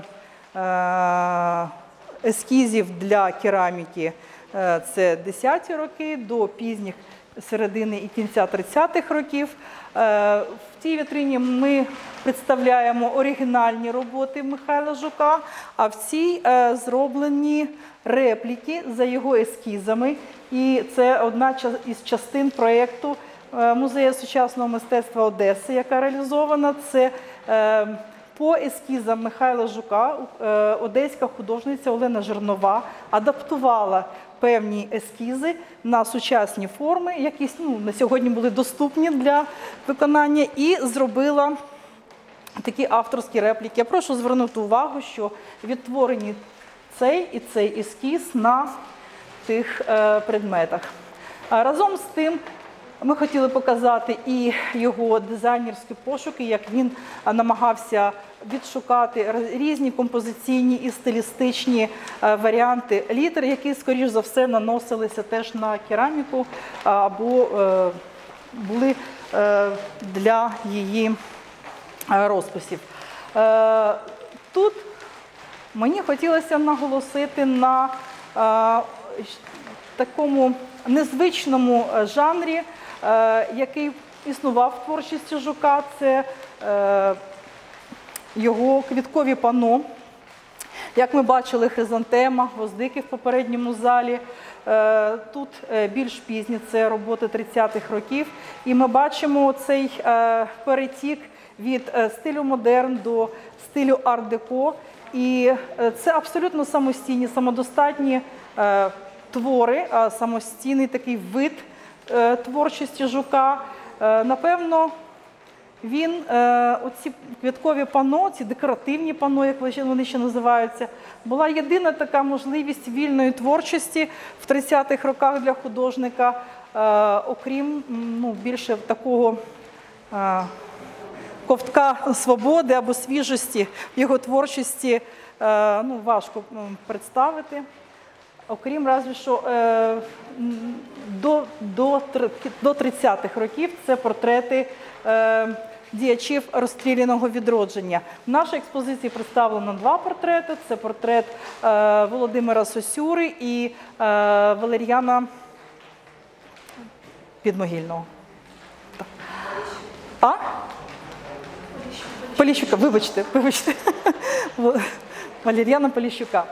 е, ескізів для кераміки, е, це десяті роки, до пізніх середини і кінця тридцятих років. Е, в цій вітрині ми представляємо оригінальні роботи Михайла Жука, а в цій е, зроблені репліки за його ескізами. І це одна із частин проєкту Музею сучасного мистецтва Одеси, яка реалізована. Це е, по ескізам Михайла Жука е, одеська художниця Олена Жирнова адаптувала певні ескізи на сучасні форми, які ну, на сьогодні були доступні для виконання, і зробила такі авторські репліки. Я прошу звернути увагу, що відтворені цей і цей ескіз на тих е, предметах. А разом з тим ми хотіли показати і його дизайнерські пошуки, як він намагався відшукати різні композиційні і стилістичні е, варіанти літер, які, скоріш за все, наносилися теж на кераміку або е, були е, для її е, розписів. Е, тут мені хотілося наголосити на е, такому незвичному жанрі, е, який існував в творчості Жука. Це е, його квіткові пано. Як ми бачили, хризантема, гвоздики в попередньому залі. Е, тут е, більш пізні, це роботи тридцятих років. І ми бачимо цей е, перетік від е, стилю модерн до стилю арт-деко. І це абсолютно самостійні, самодостатні е, твори, а самостійний такий вид е, творчості Жука. Е, напевно, він, е, оці квіткові пано, ці декоративні пано, як вони ще називаються, була єдина така можливість вільної творчості в тридцятих роках для художника, е, окрім ну, більше такого е, ковтка свободи або свіжості в його творчості, е, ну, важко представити. Окрім разві що е, до, до, до тридцятих років це портрети е, діячів розстріляного відродження. В нашій експозиції представлено два портрети. Це портрет е, Володимира Сосюри і е, Валеріяна Підмогильного. Так. А? Поліщука, вибачте, вибачте. Валеріяна Поліщука.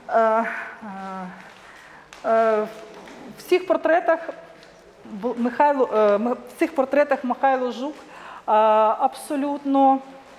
В цих портретах Михайло, в цих портретах Михайло Жук абсолютно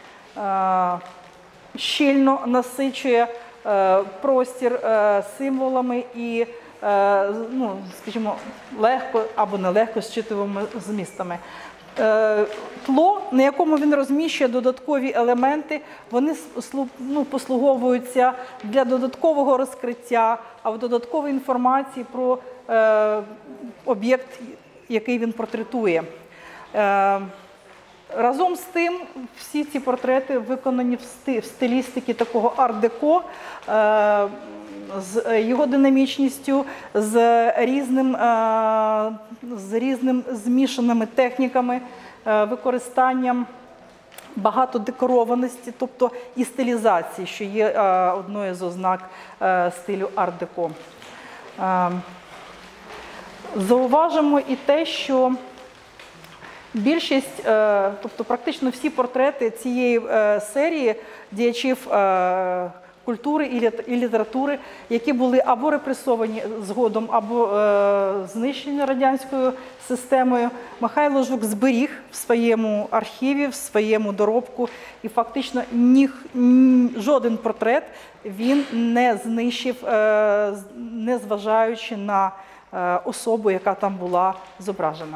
щільно насичує простір символами і, ну, скажімо, легко або нелегко зчитуваними змістами. тло, на якому він розміщує додаткові елементи, вони ну, послуговуються для додаткового розкриття або додаткової інформації про е, об'єкт, який він портретує. Е, разом з тим, всі ці портрети виконані в стилістиці такого арт-деко, е, з його динамічністю, з різним, е, з різним змішаними техніками, е, використанням багато декорованості, тобто і стилізації, що є е, одною з ознак е, стилю арт-деко. Е, зауважимо і те, що більшість, е, тобто практично всі портрети цієї е, серії діячів е, культури і літератури, які були або репресовані згодом, або е, знищені радянською системою, Михайло Жук зберіг в своєму архіві, в своєму доробку, і фактично ніх, жоден портрет він не знищив, е, не зважаючи на е, особу, яка там була зображена.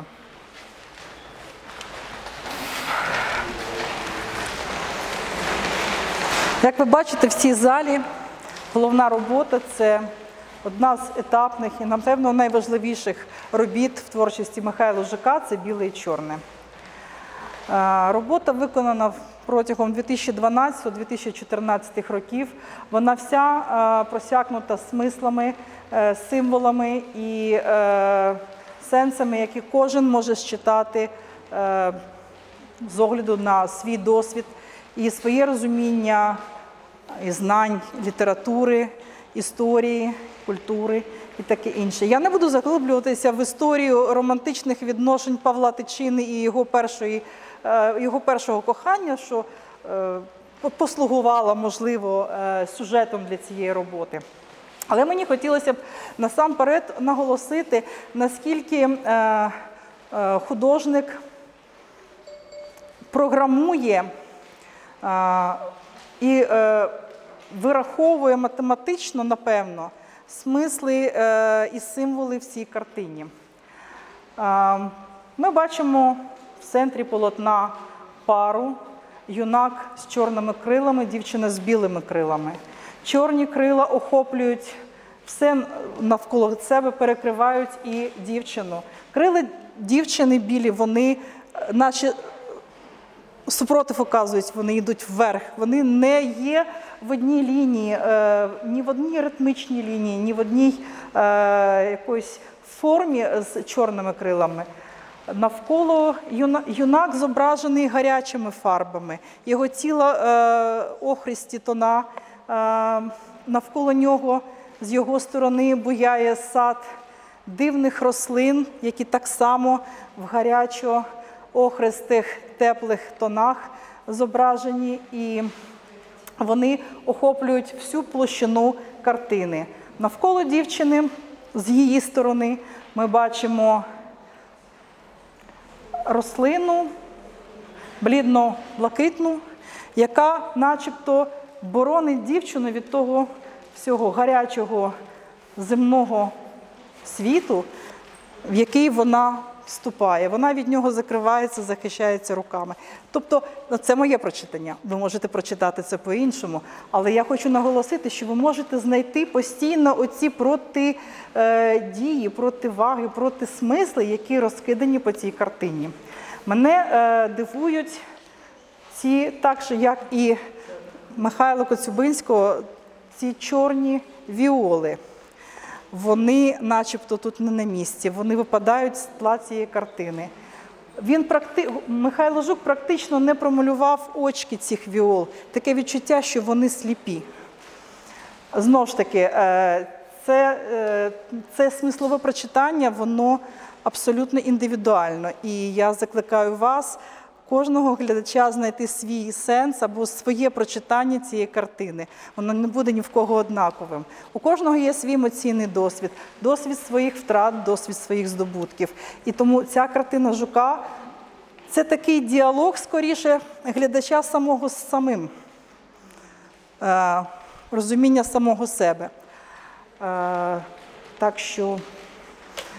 Як ви бачите, в цій залі головна робота – це одна з етапних і, напевно, найважливіших робіт в творчості Михайла Жука – це біле і чорне. Робота виконана протягом дві тисячі дванадцятого - дві тисячі чотирнадцятого років. Вона вся просякнута смислами, символами і сенсами, які кожен може считати з огляду на свій досвід і своє розуміння і знань літератури, історії, культури і таке інше. Я не буду заглиблюватися в історію романтичних відношень Павла Тичини і його, першої, його першого кохання, що послугувало, можливо, сюжетом для цієї роботи. Але мені хотілося б насамперед наголосити, наскільки художник програмує і вираховує математично, напевно, смисли і символи в цій картині. Ми бачимо в центрі полотна пару, юнак з чорними крилами, дівчина з білими крилами. Чорні крила охоплюють все навколо себе, перекривають і дівчину. Крила дівчини білі, вони наче супротив оказують, вони йдуть вверх. Вони не є в одній лінії, ні в одній ритмічній лінії, ні в одній якоїсь формі з чорними крилами. Навколо юнак зображений гарячими фарбами, його тіло охристі тона, навколо нього з його сторони буяє сад дивних рослин, які так само в гарячо-охристих теплих тонах зображені, і вони охоплюють всю площину картини. Навколо дівчини з її сторони ми бачимо рослину блідно-блакитну, яка начебто боронить дівчину від того всього гарячого земного світу, в який вона вступає. Вона від нього закривається, захищається руками. Тобто, це моє прочитання. Ви можете прочитати це по-іншому. Але я хочу наголосити, що ви можете знайти постійно оці протидії, противаги, протисмисли, які розкидані по цій картині. Мене е, дивують ці, так же, як і Михайла Коцюбинського, ці чорні віоли. Вони начебто тут не на місці, вони випадають з тла цієї картини. Він практи... Михайло Жук практично не промалював очки цих віол. Таке відчуття, що вони сліпі. Знову ж таки, це, це смислове прочитання, воно абсолютно індивідуально. І я закликаю вас, кожного глядача, знайти свій сенс або своє прочитання цієї картини. Воно не буде ні в кого однаковим. У кожного є свій емоційний досвід, досвід своїх втрат, досвід своїх здобутків. І тому ця картина Жука – це такий діалог, скоріше, глядача самого з самим, е, розуміння самого себе. Е, так що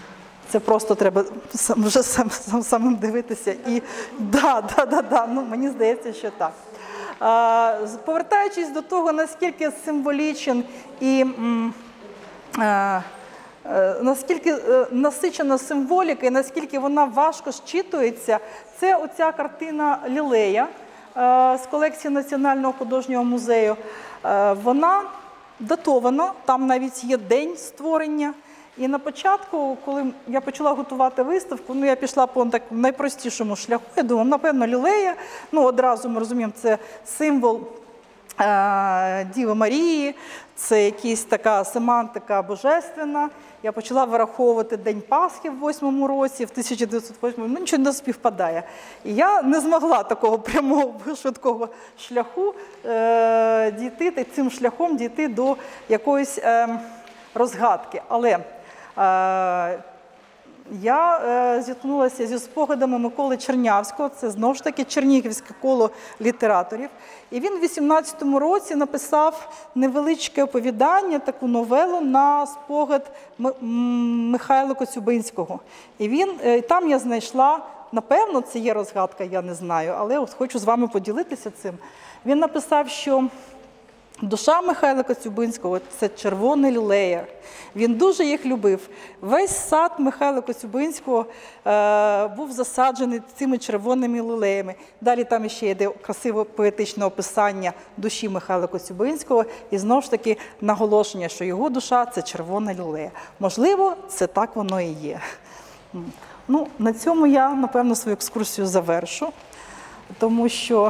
Це просто треба сам- вже сам, сам, самим дивитися. І да, да, да, да, ну, мені здається, що так. А, з- повертаючись до того, наскільки символічен і м, е, е, наскільки е, насичена символіка і наскільки вона важко зчитується, це оця картина Лілея е, з колекції Національного художнього музею. Е, вона датована, там навіть є день створення. І на початку, коли я почала готувати виставку, ну я пішла по так найпростішому шляху. Я думала, напевно, Лілея. Ну одразу ми розуміємо, це символ е, Діви Марії, це якась така семантика божественна. Я почала вираховувати День Пасхи в восьмому році, в тисяча дев'ятсот восьмому, ну нічого не співпадає. І я не змогла такого прямого швидкого шляху е, дійти, цим шляхом дійти до якоїсь е, розгадки. Але Е, я е, зіткнулася зі спогадами Миколи Чернявського, це знову ж таки Чернігівське коло літераторів. І він в вісімнадцятому році написав невеличке оповідання, таку новелу на спогад М- М- Михайла Коцюбинського. І він, е, там я знайшла, напевно, це є розгадка, я не знаю, але от хочу з вами поділитися цим. Він написав, що душа Михайла Коцюбинського – це червона лілея. Він дуже їх любив. Весь сад Михайла Коцюбинського е, був засаджений цими червоними лілеями. Далі там ще йде красиве поетичне описання душі Михайла Коцюбинського і знову ж таки наголошення, що його душа – це червона лілея. Можливо, це так воно і є. Ну, на цьому я, напевно, свою екскурсію завершу, тому що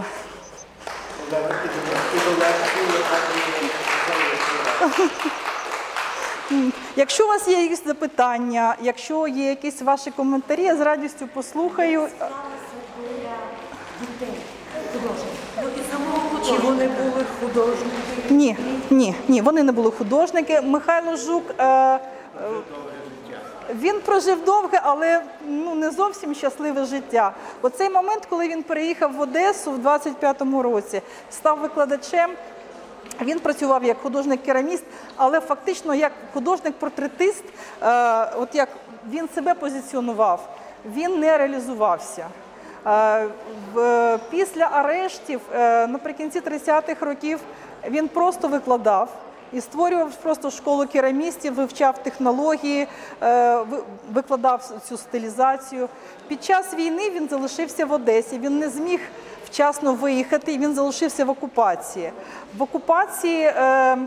якщо у вас є якісь запитання, якщо є якісь ваші коментарі, я з радістю послухаю. Чи вони були художники? Ні, ні, ні, вони не були художники. Михайло Жук, е, е, він прожив довге, але ну, не зовсім щасливе життя. Оцей момент, коли він переїхав в Одесу в двадцять п'ятому році, став викладачем. Він працював як художник-кераміст, але фактично як художник-портретист, е, от як він себе позиціонував, він не реалізувався. Е, в, після арештів е, наприкінці тридцятих років він просто викладав і створював просто школу керамістів, вивчав технології, е, викладав цю стилізацію. Під час війни він залишився в Одесі, він не зміг вчасно виїхати, і він залишився в окупації. В окупації е,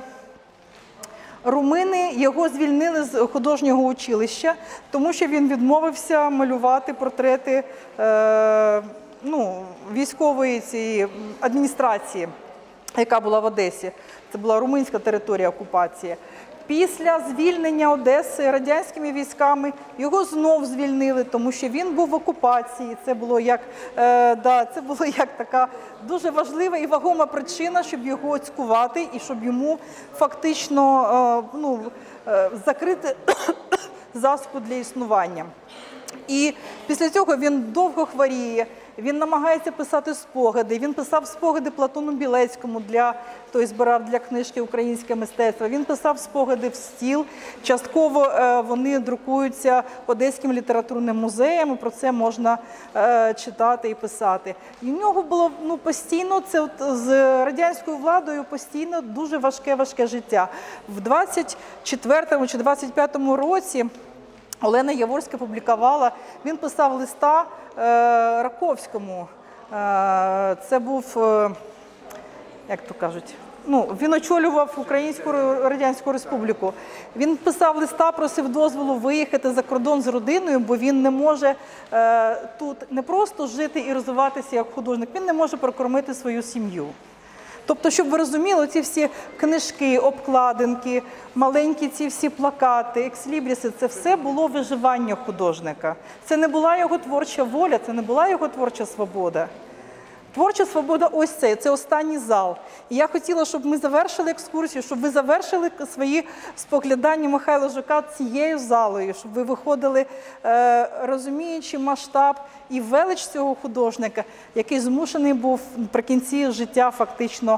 румуни його звільнили з художнього училища, тому що він відмовився малювати портрети е, ну, військової цієї адміністрації, яка була в Одесі. Це була румунська територія окупації. Після звільнення Одеси радянськими військами його знов звільнили, тому що він був в окупації. Це було як, е, да, це було як така дуже важлива і вагома причина, щоб його цькувати і щоб йому фактично е, ну, е, закрити засобу для існування. І після цього він довго хворіє, він намагається писати спогади. Він писав спогади Платону Білецькому, для, той збирав для книжки «Українське мистецтво». Він писав спогади в стіл. Частково е, вони друкуються Одеським літературним музеєм, і про це можна е, читати і писати. І в нього було ну, постійно, це от, з радянською владою постійно дуже важке-важке життя. В двадцять четвертому чи двадцять п'ятому році Олена Яворська публікувала, він писав листа е, Раковському. Е, це був, е, як то кажуть, ну, він очолював Українську Радянську Республіку. Він писав листа, просив дозволу виїхати за кордон з родиною, бо він не може е, тут не просто жити і розвиватися як художник, він не може прокормити свою сім'ю. Тобто, щоб ви розуміли, ці всі книжки, обкладинки, маленькі ці всі плакати, екслібріси – це все було виживання художника. Це не була його творча воля, це не була його творча свобода. Творча свобода ось це, це останній зал. І я хотіла, щоб ми завершили екскурсію, щоб ви завершили свої споглядання Михайла Жука цією залою, щоб ви виходили, е, розуміючи масштаб і велич цього художника, який змушений був наприкінці життя фактично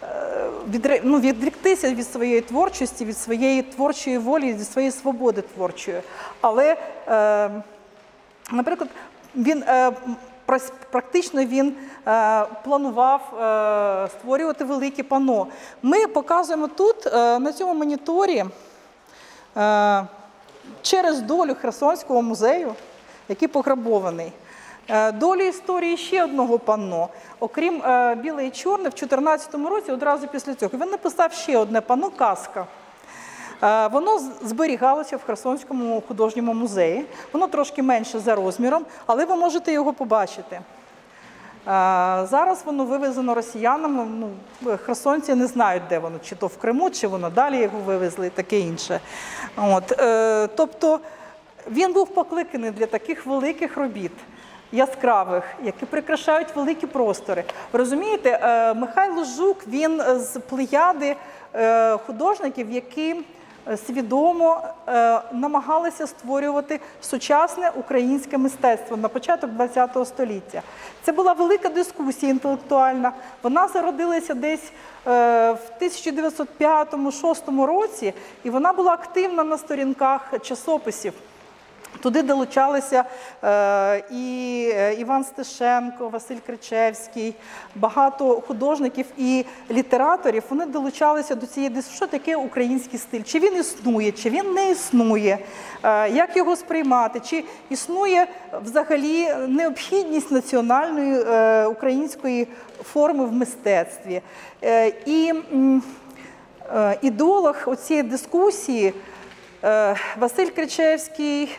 відре- ну, відріктися від своєї творчості, від своєї творчої волі, від своєї свободи творчої. Але, е, наприклад, він е, прос- практично він е, планував е, створювати велике панно. Ми показуємо тут, е, на цьому моніторі, е, через долю Херсонського музею, який пограбований. Е, Долю історії ще одного панно. Окрім е, «Біле і чорне», в дві тисячі чотирнадцятому році, одразу після цього, він написав ще одне панно «Казка». Е, Воно з- зберігалося в Херсонському художньому музеї. Воно трошки менше за розміром, але ви можете його побачити. Е, Зараз воно вивезено росіянами. Ну, херсонці не знають, де воно, чи то в Криму, чи воно далі його вивезли і таке інше. От, е, тобто він був покликаний для таких великих робіт, яскравих, які прикрашають великі простори. Ви розумієте, е, Михайло Жук, він з плеяди е, художників, які свідомо е, намагалися створювати сучасне українське мистецтво на початок ХХ століття. Це була велика дискусія інтелектуальна. Вона зародилася десь е, в тисяча дев'ятсот п'ятому — шостому році, і вона була активна на сторінках часописів. Туди долучалися е, і Іван Стешенко, Василь Кричевський, багато художників і літераторів. Вони долучалися до цієї дискусії, що таке український стиль, чи він існує, чи він не існує, е, як його сприймати, чи існує взагалі необхідність національної е, української форми в мистецтві. Е, і м, е, ідеолог оцієї дискусії Василь Кричевський,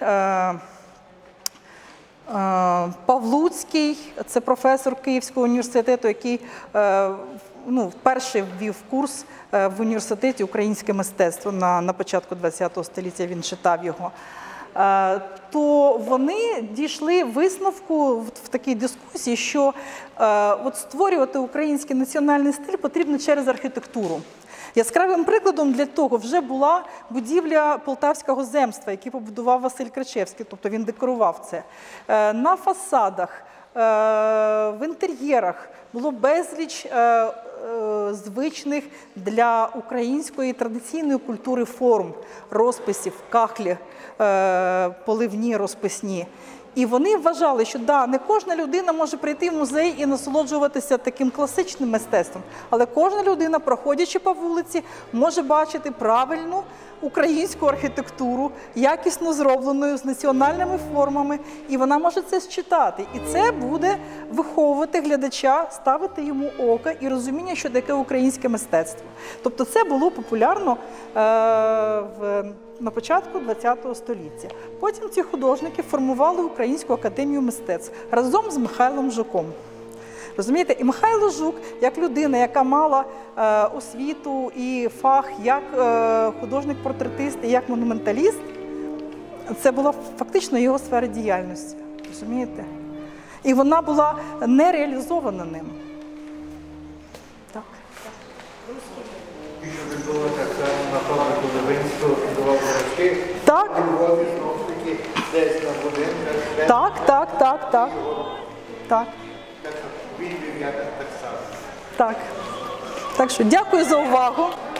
Павлуцький, це професор Київського університету, який ну, вперше ввів курс в університеті «Українське мистецтво» на, на початку ХХ століття, він читав його. То вони дійшли висновку в, в такій дискусії, що от створювати український національний стиль потрібно через архітектуру. Яскравим прикладом для того вже була будівля Полтавського земства, який побудував Василь Кричевський, тобто він декорував це. На фасадах, в інтер'єрах було безліч звичних для української традиційної культури форм, розписів, кахлі, поливні, розписні. І вони вважали, що да, не кожна людина може прийти в музей і насолоджуватися таким класичним мистецтвом, але кожна людина, проходячи по вулиці, може бачити правильну українську архітектуру, якісно зробленою, з національними формами, і вона може це считати. І це буде виховувати глядача, ставити йому око і розуміння, що таке українське мистецтво. Тобто це було популярно е, в, на початку ХХ століття. Потім ці художники формували Українську академію мистецтв разом з Михайлом Жуком. Розумієте, і Михайло Жук, як людина, яка мала е, освіту і фах як е, художник-портретист і як монументаліст, це була фактично його сфера діяльності. Розумієте? І вона була не реалізована ним. Так. І що відбулося так само на фабрику Левинського, будував речки, Так. у Львові, знову ж таки, десь на будинках. Так, так, так, так. Так. Так що відповідь я так само. Так. Так що дякую за увагу.